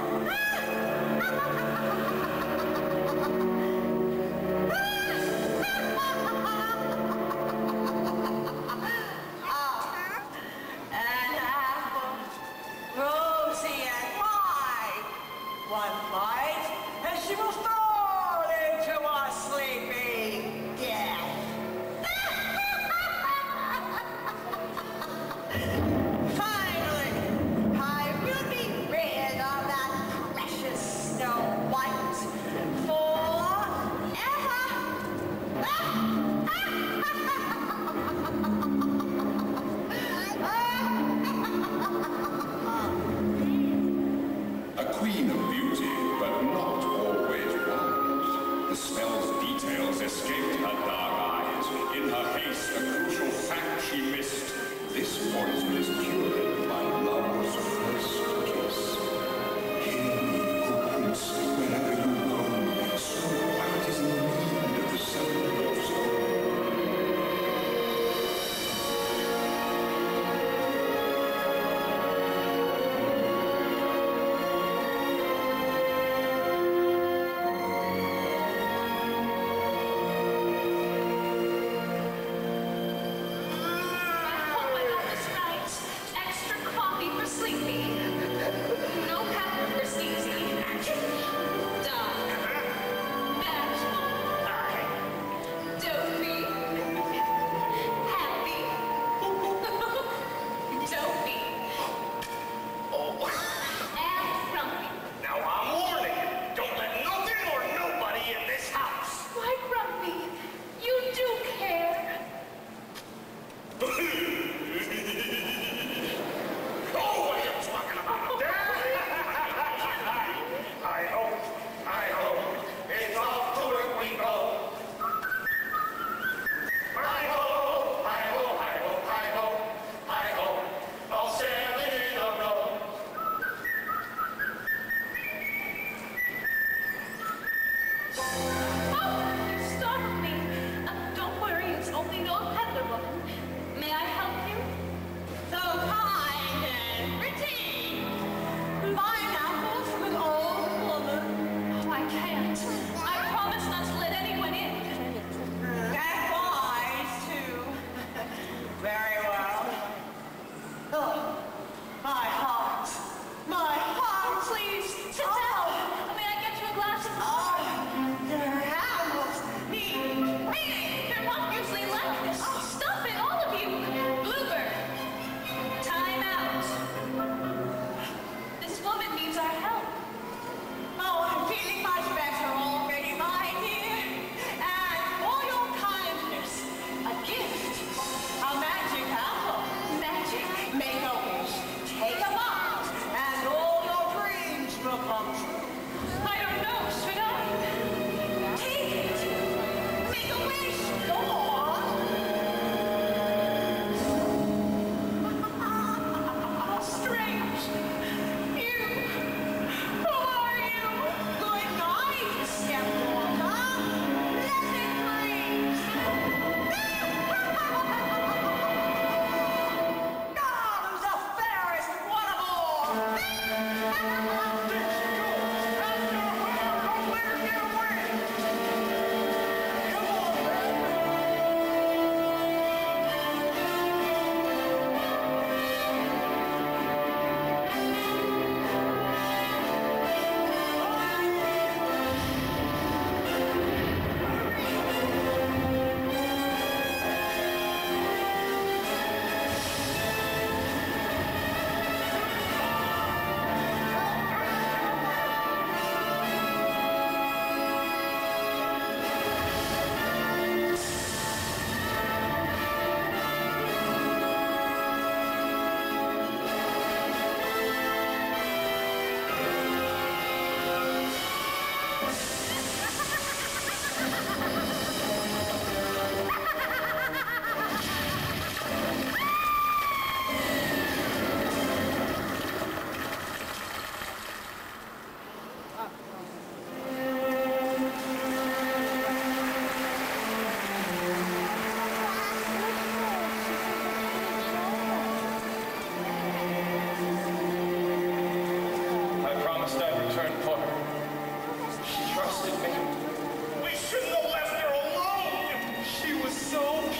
Ah, an apple, rosy and white. One bite, and she will fall into a sleeping death. Finally, I will be rid of that precious Snow White A queen of beauty, but not always wise.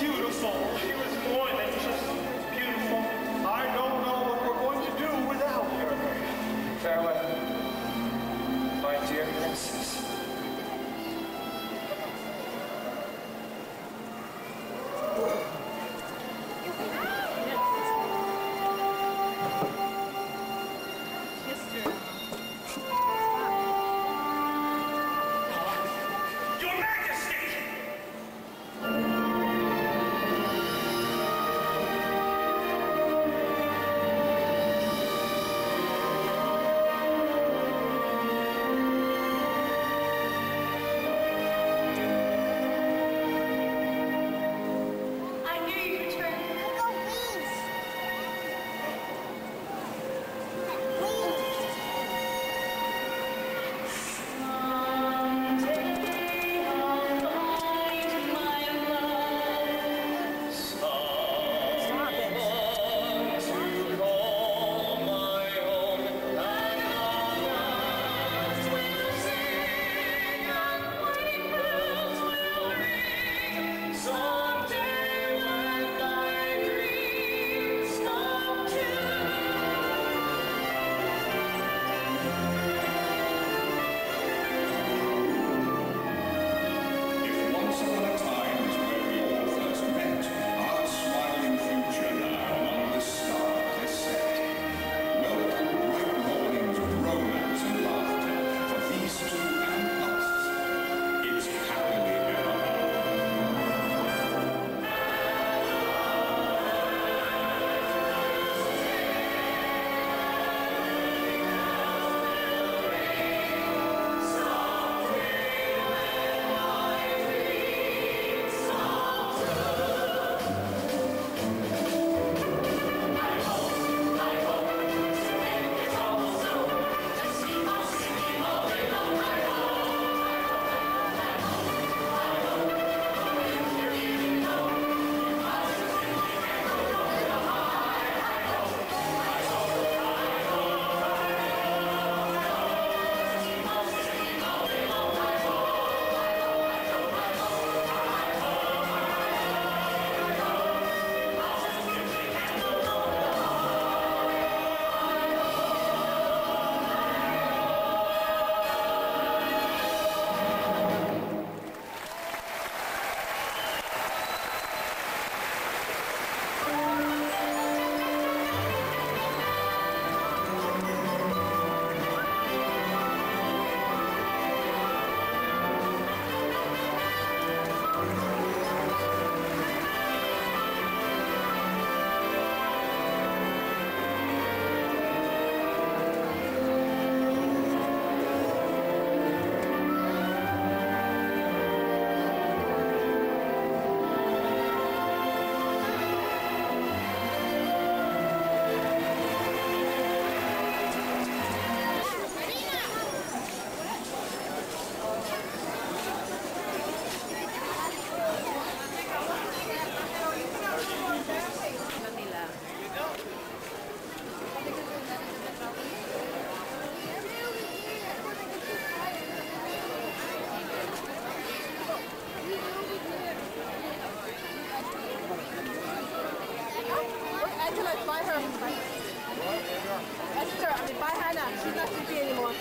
beautiful. She was more than just beautiful. I don't know what we're going to do without her. Farewell, my dear princess. Your Majesty! I knew you'd return. Someday I'll find my love. Someone to call my own, and all hearts will sing, and wedding bells will ring. Someday when my dreams come true. If once upon a time is where we all first met, our smiling future now among the stars is set. Welcome bright mornings of romance and laughter for these two and us. It's happily ever after. Angela, buy her. Esther, I mean, buy Hannah. She's not sleepy anymore.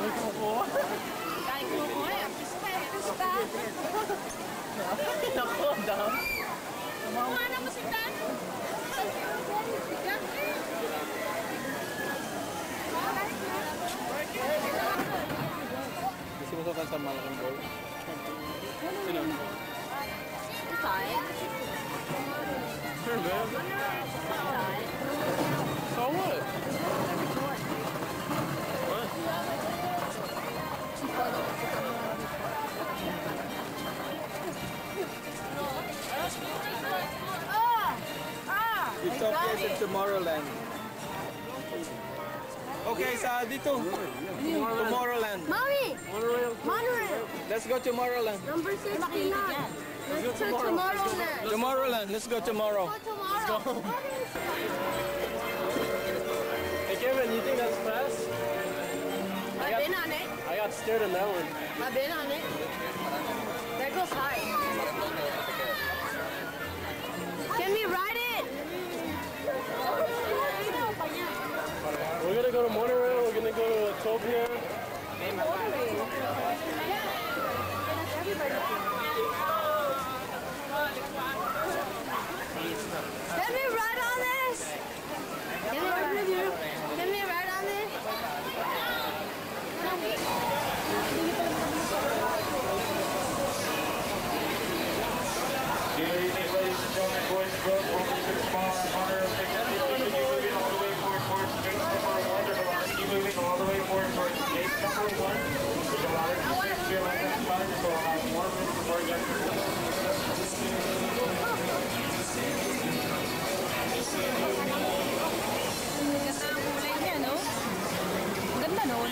dami kumukuha. Dahil kumukuha eh. Respect, respect. Naku, ang dami. Kumuha na mo si Dan. Gusto mo sa malaking bowl? Sino? Fine. Sure, man. So what? What? Utopia is Tomorrowland. Okay, sa dito. Tomorrowland. Mommy! Monorail. Monorail! Let's go Tomorrowland. Number sixty-nine. Let's go Tomorrowland. Tomorrowland. Let's go tomorrow. Tomorrow. Hey Kevin, you think that's fast? I've been on it. I got scared on that one. I've been on it. That goes high. Can we ride it? We're gonna go to Monorail. We're gonna go to Utopia. Can we ride on this? Can we ride with you? Can we ride on this? Good evening, ladies and gentlemen, boys and girls. Welcome to the small Monorail ticket. Continue moving all the way forward towards gate number one. There's a lot of keep moving all the way forward towards gate number one. There's a lot of space to your left hand side, so I'll have more room before you get through. Ganda ang kulay niya, no? Ganda, no?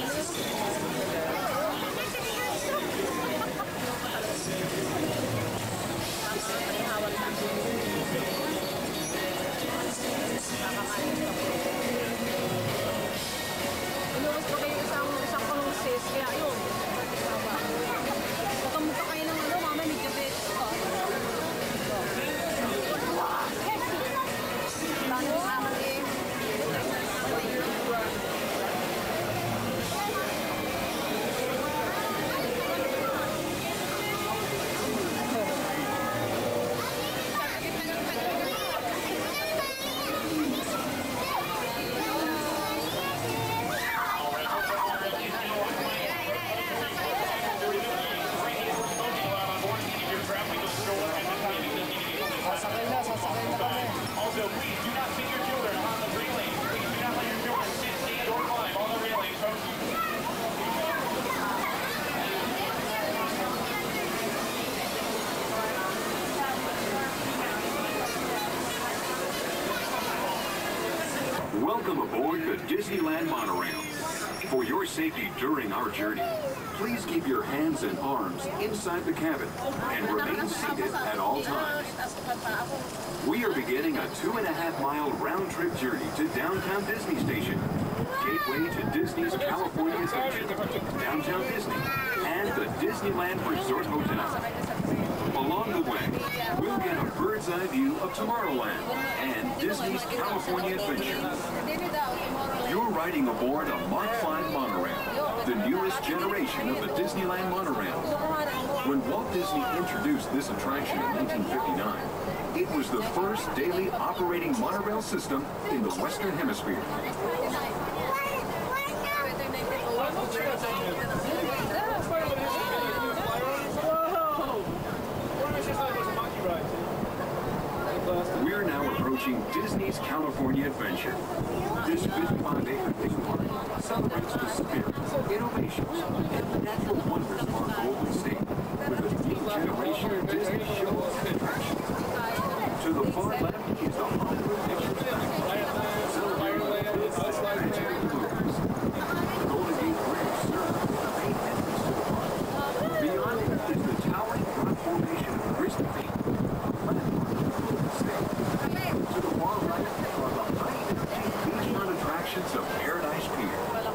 Inuwas pa kayo isang isang pangungsis, kaya yun. Makamukha kayo ng ano, mama, may diabetes pa. Paano yung amal eh? Sasakay na, sasakay na kami. Also, please do not see your children on the railings. Please do not let your children sit, stand, or climb on the railings. Welcome aboard the Disneyland Monorail. For your safety during our journey, please keep your hands and arms inside the cabin and remain seated at all times. We are beginning a two and a half mile round trip journey to downtown Disney Station, gateway to Disney's California Adventure, Downtown Disney, and the Disneyland Resort Hotel. Along the way, we'll get a bird's eye view of Tomorrowland and Disney's California Adventure. You're riding aboard a Mark five monorail, the newest generation of the Disneyland monorail. When Walt Disney introduced this attraction in nineteen fifty-nine, it was the first daily operating monorail system in the Western Hemisphere. We're now approaching Disney's California Adventure. This fifty-five acre theme park celebrates the spirit, innovations, and natural wonders of our Golden State with a new generation of Disney shows and attractions. To the far left is the Hollywood Pictures Factory, celebrating the best magic movies. The Golden Gate Bridge serves as the main entrance to the park. Beyond it is the towering rock formation of Grizzly Peak, a landmark of the Golden State. To the far right are the high-energy beachfront attractions of Paradise Pier.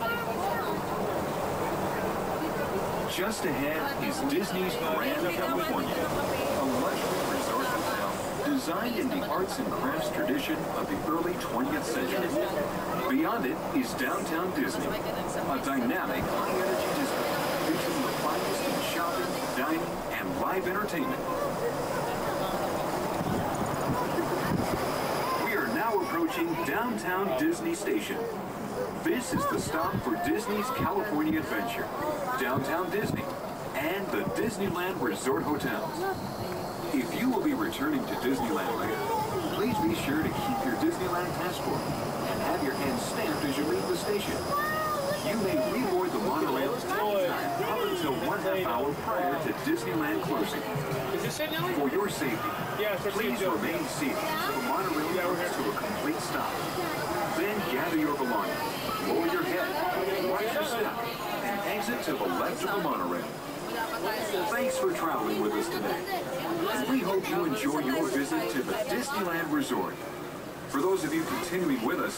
Just ahead is Disney's Grand California, a luxury resort hotel designed in the arts and crafts tradition of the early twentieth century. Beyond it is Downtown Disney, a dynamic, high-energy Disney featuring the finest in shopping, dining, and live entertainment. We are now approaching Downtown Disney Station. This is the stop for Disney's California Adventure, Downtown Disney, and the Disneyland Resort Hotels. If you will be returning to Disneyland later, please be sure to keep your Disneyland passport and have your hand stamped as you leave the station. You may reboard the monorail anytime up until one half hour prior to Disneyland closing. For your safety, please remain seated until the monorail comes to a complete stop. Then gather your belongings, lower your head, watch your step, and exit to the left of the monorail. Thanks for traveling with us today. And we hope you enjoy your visit to the Disneyland Resort. For those of you continuing with us,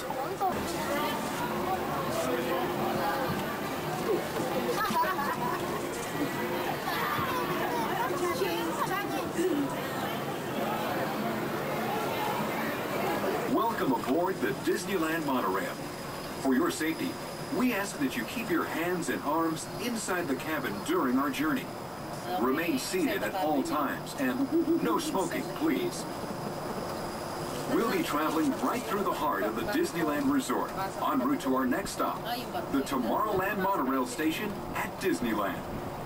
welcome aboard the Disneyland Monorail. For your safety, we ask that you keep your hands and arms inside the cabin during our journey. Remain seated at all times and no smoking, please. We'll be traveling right through the heart of the Disneyland Resort en route to our next stop, the Tomorrowland Monorail Station at Disneyland.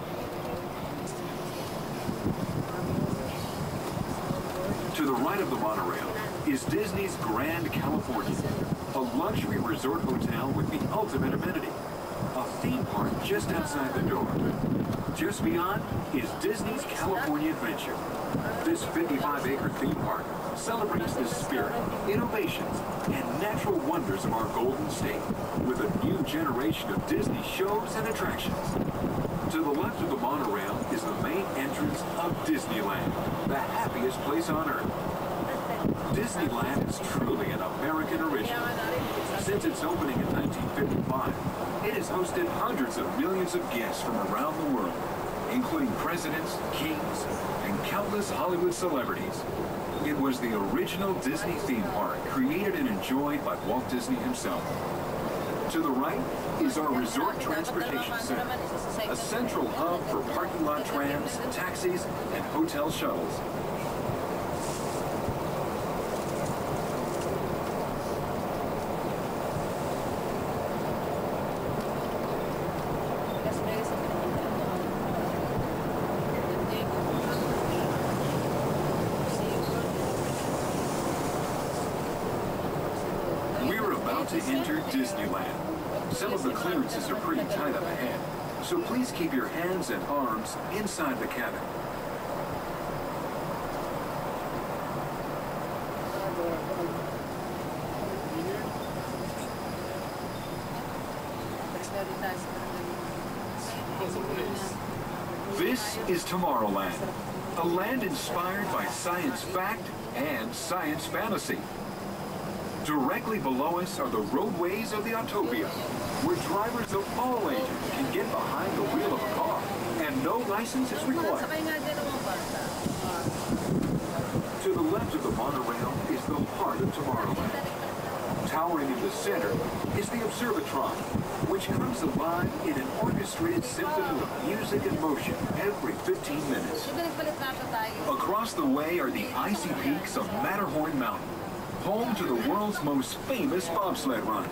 To the right of the monorail is Disney's Grand California, a luxury resort hotel with the ultimate amenity, a theme park just outside the door. Just beyond is Disney's California Adventure. This fifty-five acre theme park celebrates the spirit, innovations, and natural wonders of our Golden State with a new generation of Disney shows and attractions. To the left of the monorail is the main entrance of Disneyland, the happiest place on earth. Disneyland is truly an American original. Since its opening in nineteen fifty-five, it has hosted hundreds of millions of guests from around the world, including presidents, kings, and countless Hollywood celebrities. It was the original Disney theme park created and enjoyed by Walt Disney himself. To the right is our Resort Transportation Center, a central hub for parking lot trams, taxis, and hotel shuttles. To enter Disneyland. Some of the clearances are pretty tight up ahead, so please keep your hands and arms inside the cabin. This is Tomorrowland, a land inspired by science fact and science fantasy. Directly below us are the roadways of the Autopia, where drivers of all ages can get behind the wheel of a car, and no license is required. To the left of the monorail is the heart of Tomorrowland. Towering in the center is the Observatron, which comes alive in an orchestrated symphony of music and motion every fifteen minutes. Across the way are the icy peaks of Matterhorn Mountain, home to the world's most famous bobsled run.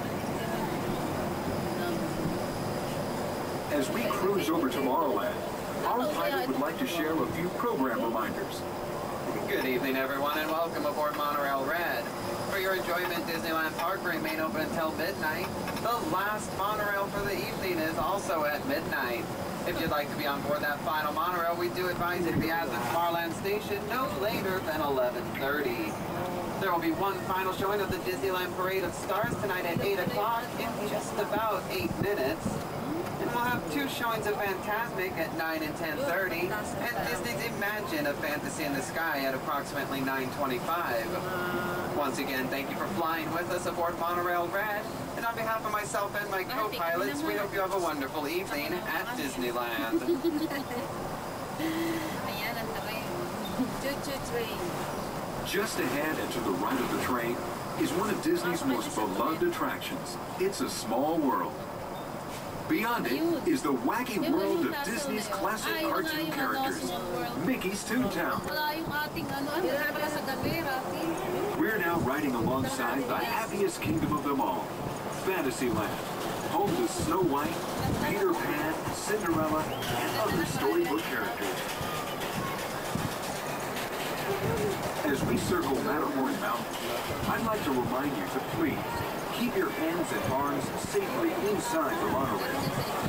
As we cruise over Tomorrowland, our pilot would like to share a few program reminders. Good evening, everyone, and welcome aboard Monorail Red. For your enjoyment, Disneyland Park will remain open until midnight. The last monorail for the evening is also at midnight. If you'd like to be on board that final monorail, we do advise you to be at the Tomorrowland station no later than eleven thirty. There will be one final showing of the Disneyland Parade of Stars tonight at eight o'clock in just about eight minutes. And we'll have two showings of Fantasmic at nine and ten thirty, and Disney's Imagine, a Fantasy in the Sky at approximately nine twenty-five. Once again, thank you for flying with us aboard Monorail Red. And on behalf of myself and my co-pilots, we hope you have a wonderful evening at Disneyland. Ayan, ang tabi. Choo-choo train. Just ahead and to the right of the train is one of Disney's most beloved attractions. It's a Small World. Beyond it is the wacky world of Disney's classic cartoon characters, Mickey's Toontown. We're now riding alongside the happiest kingdom of them all, Fantasyland, home to Snow White, Peter Pan, Cinderella, and other storybook characters. As we circle Matterhorn Mountain, I'd like to remind you to please keep your hands and arms safely inside the monorail.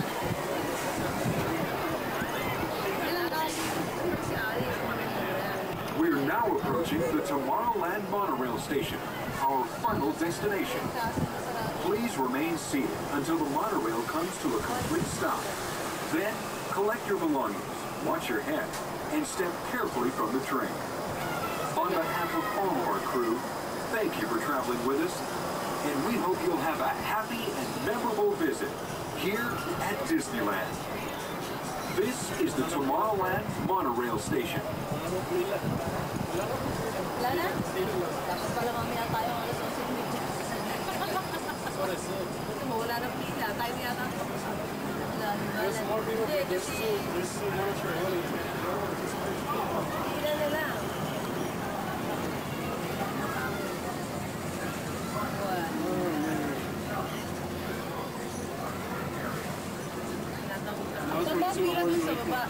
We're now approaching the Tomorrowland Monorail Station, our final destination. Please remain seated until the monorail comes to a complete stop. Then, collect your belongings, watch your head, and step carefully from the train. On behalf of all of our crew, thank you for traveling with us, and we hope you'll have a happy and memorable visit here at Disneyland. This is the Tomorrowland Monorail Station. Lana? Dapat pala mamaya tayo ang alas onse media. Kasi mawala ng pila. Tayo yata. There's more people. There's two. There's two more trailers. Pila na lang. Sa bus, pila dun sa baba.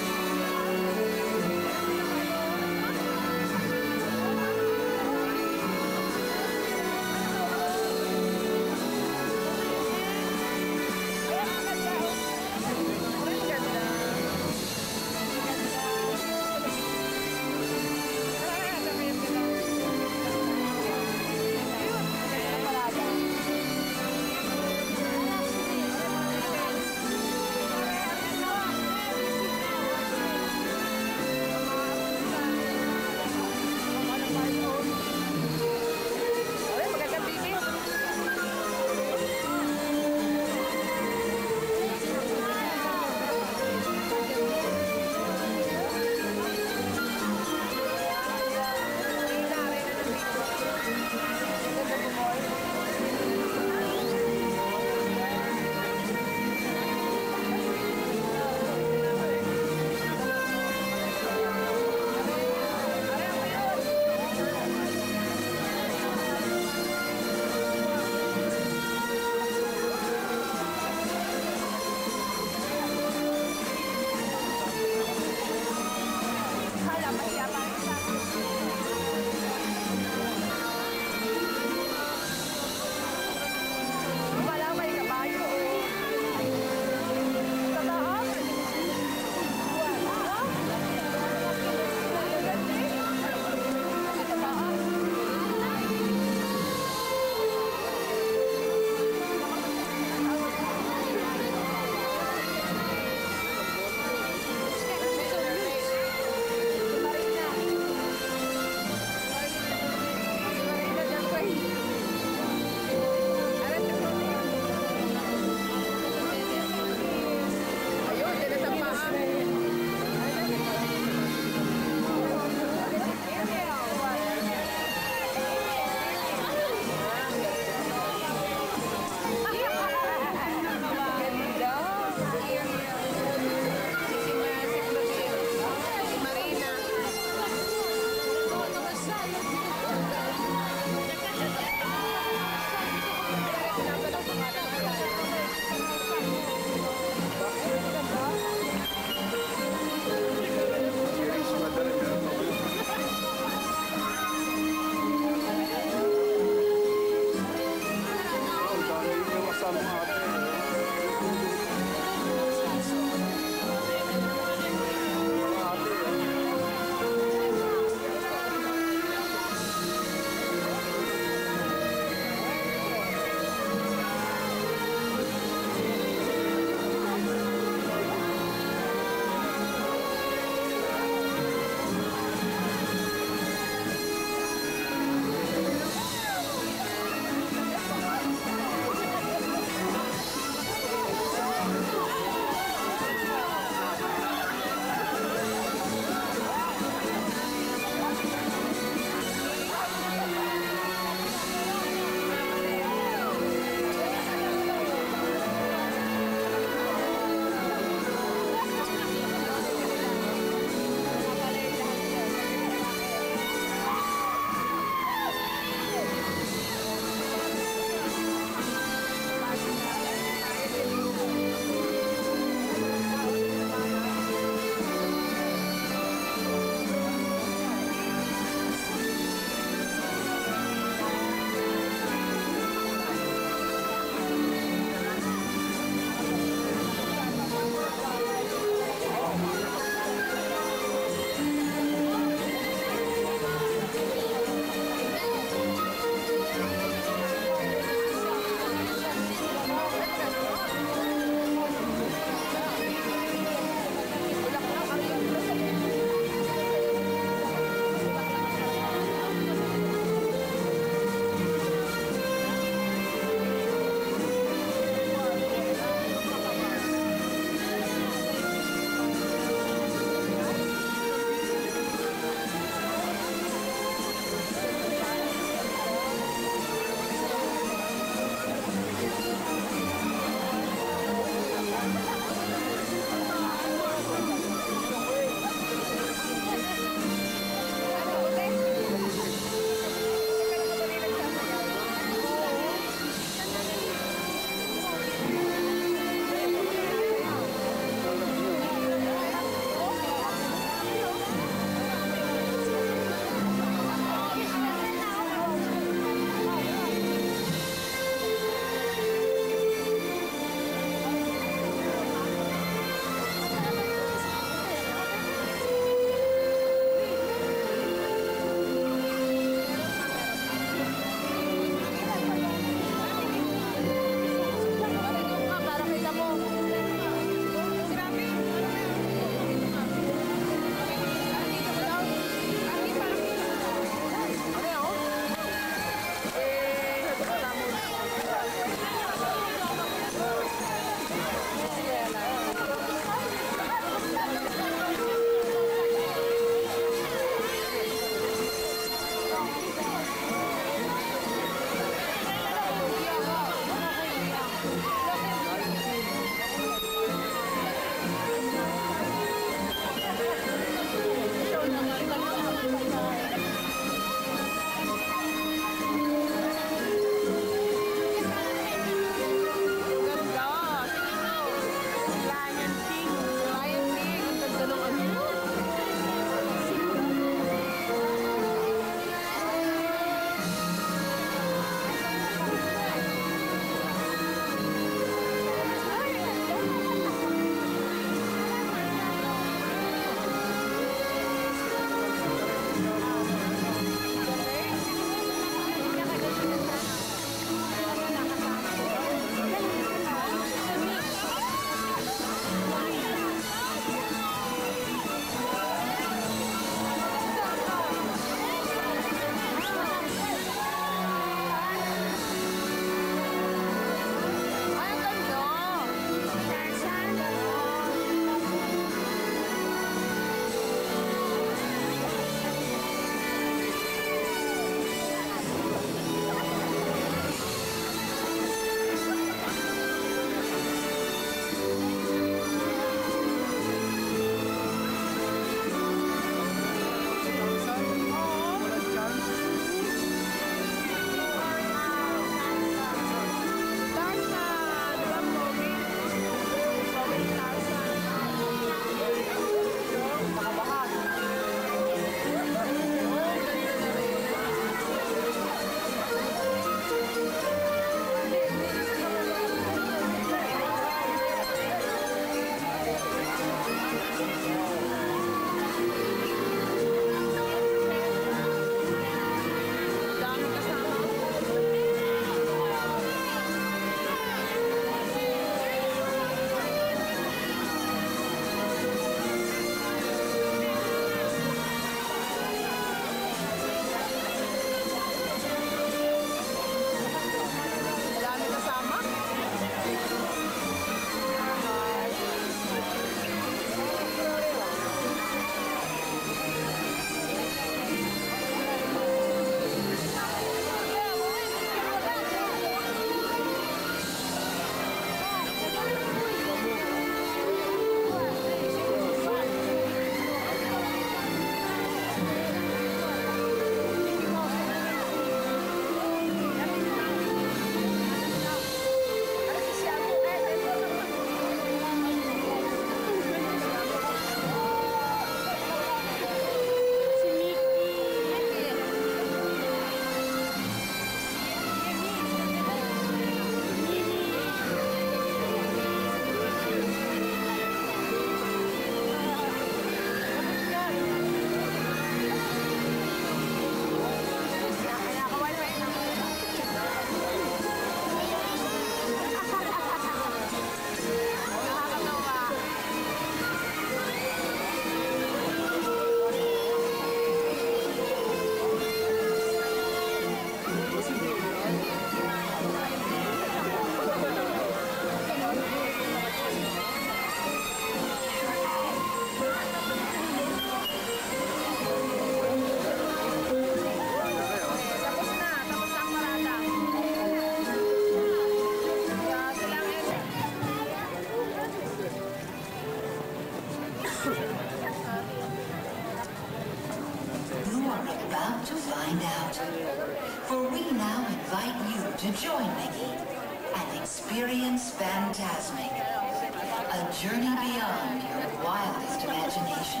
find out. For we now invite you to join Mickey and experience Fantasmic, a journey beyond your wildest imagination.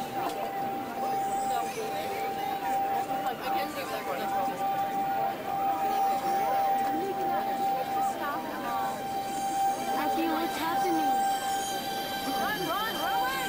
Matthew, what's happening? Run, run, run away!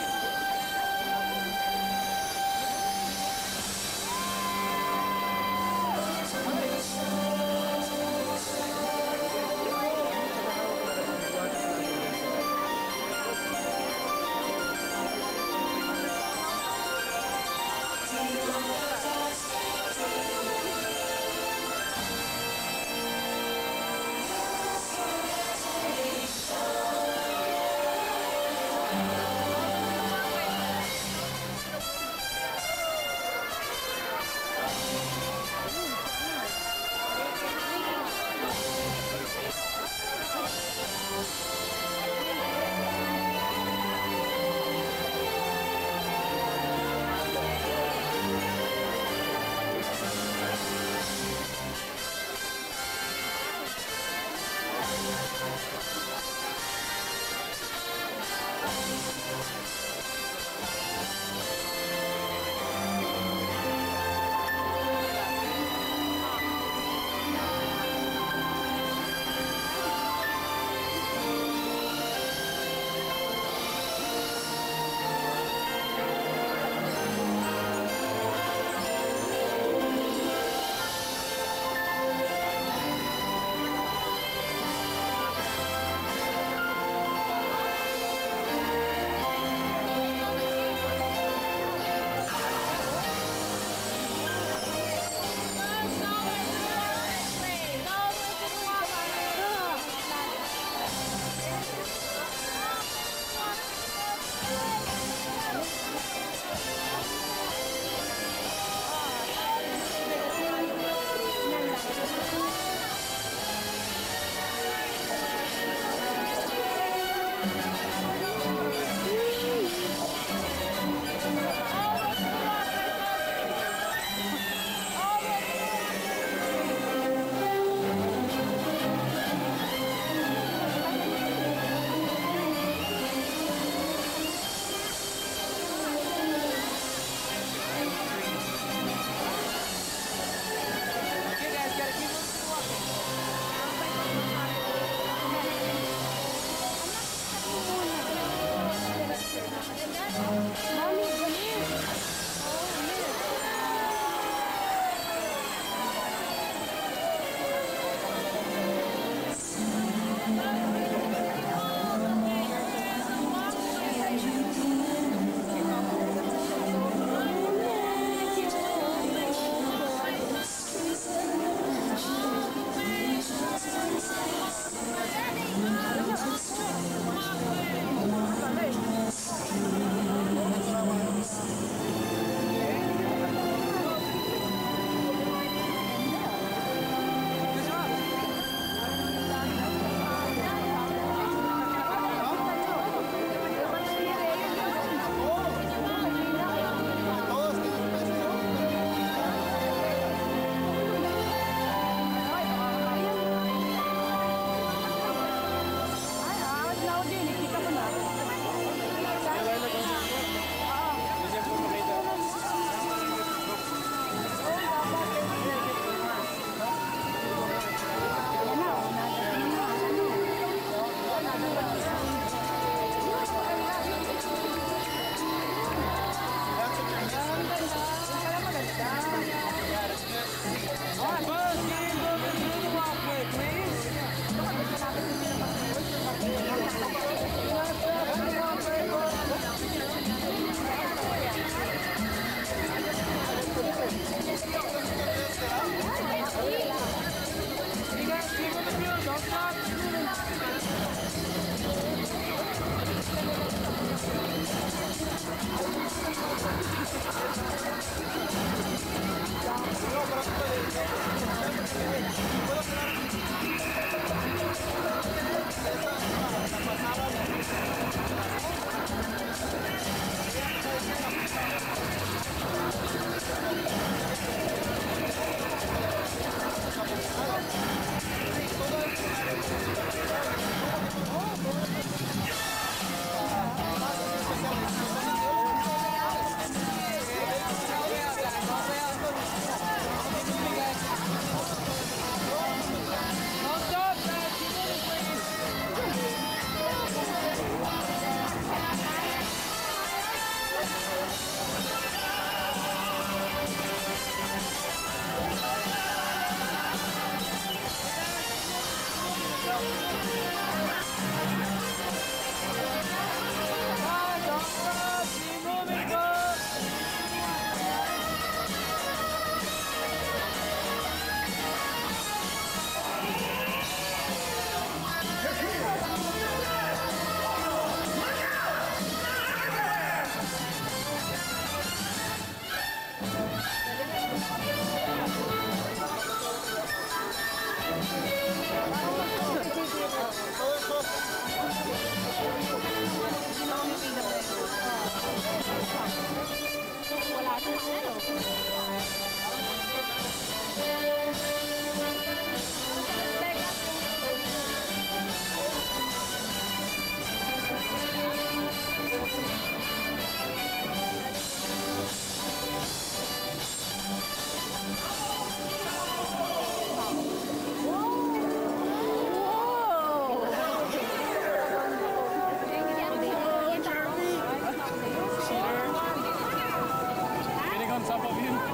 Getting on top of him.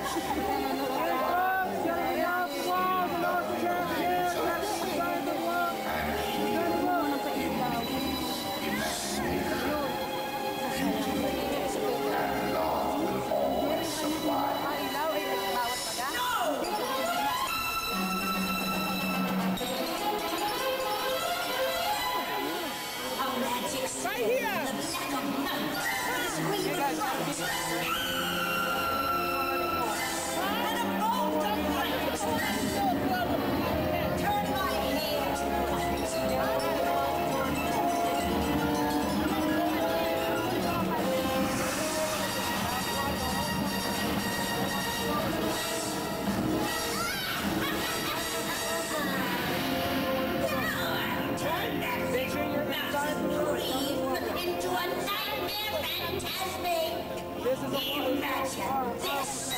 Into a nightmare phantasmic. Imagine this.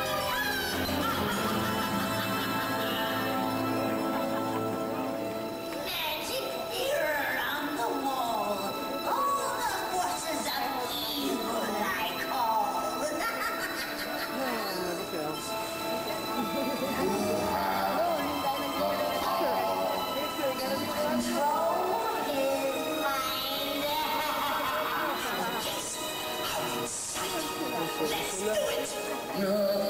Magic mirror on the wall. All the forces of evil I call. Control is mine. Yes. Let's do it.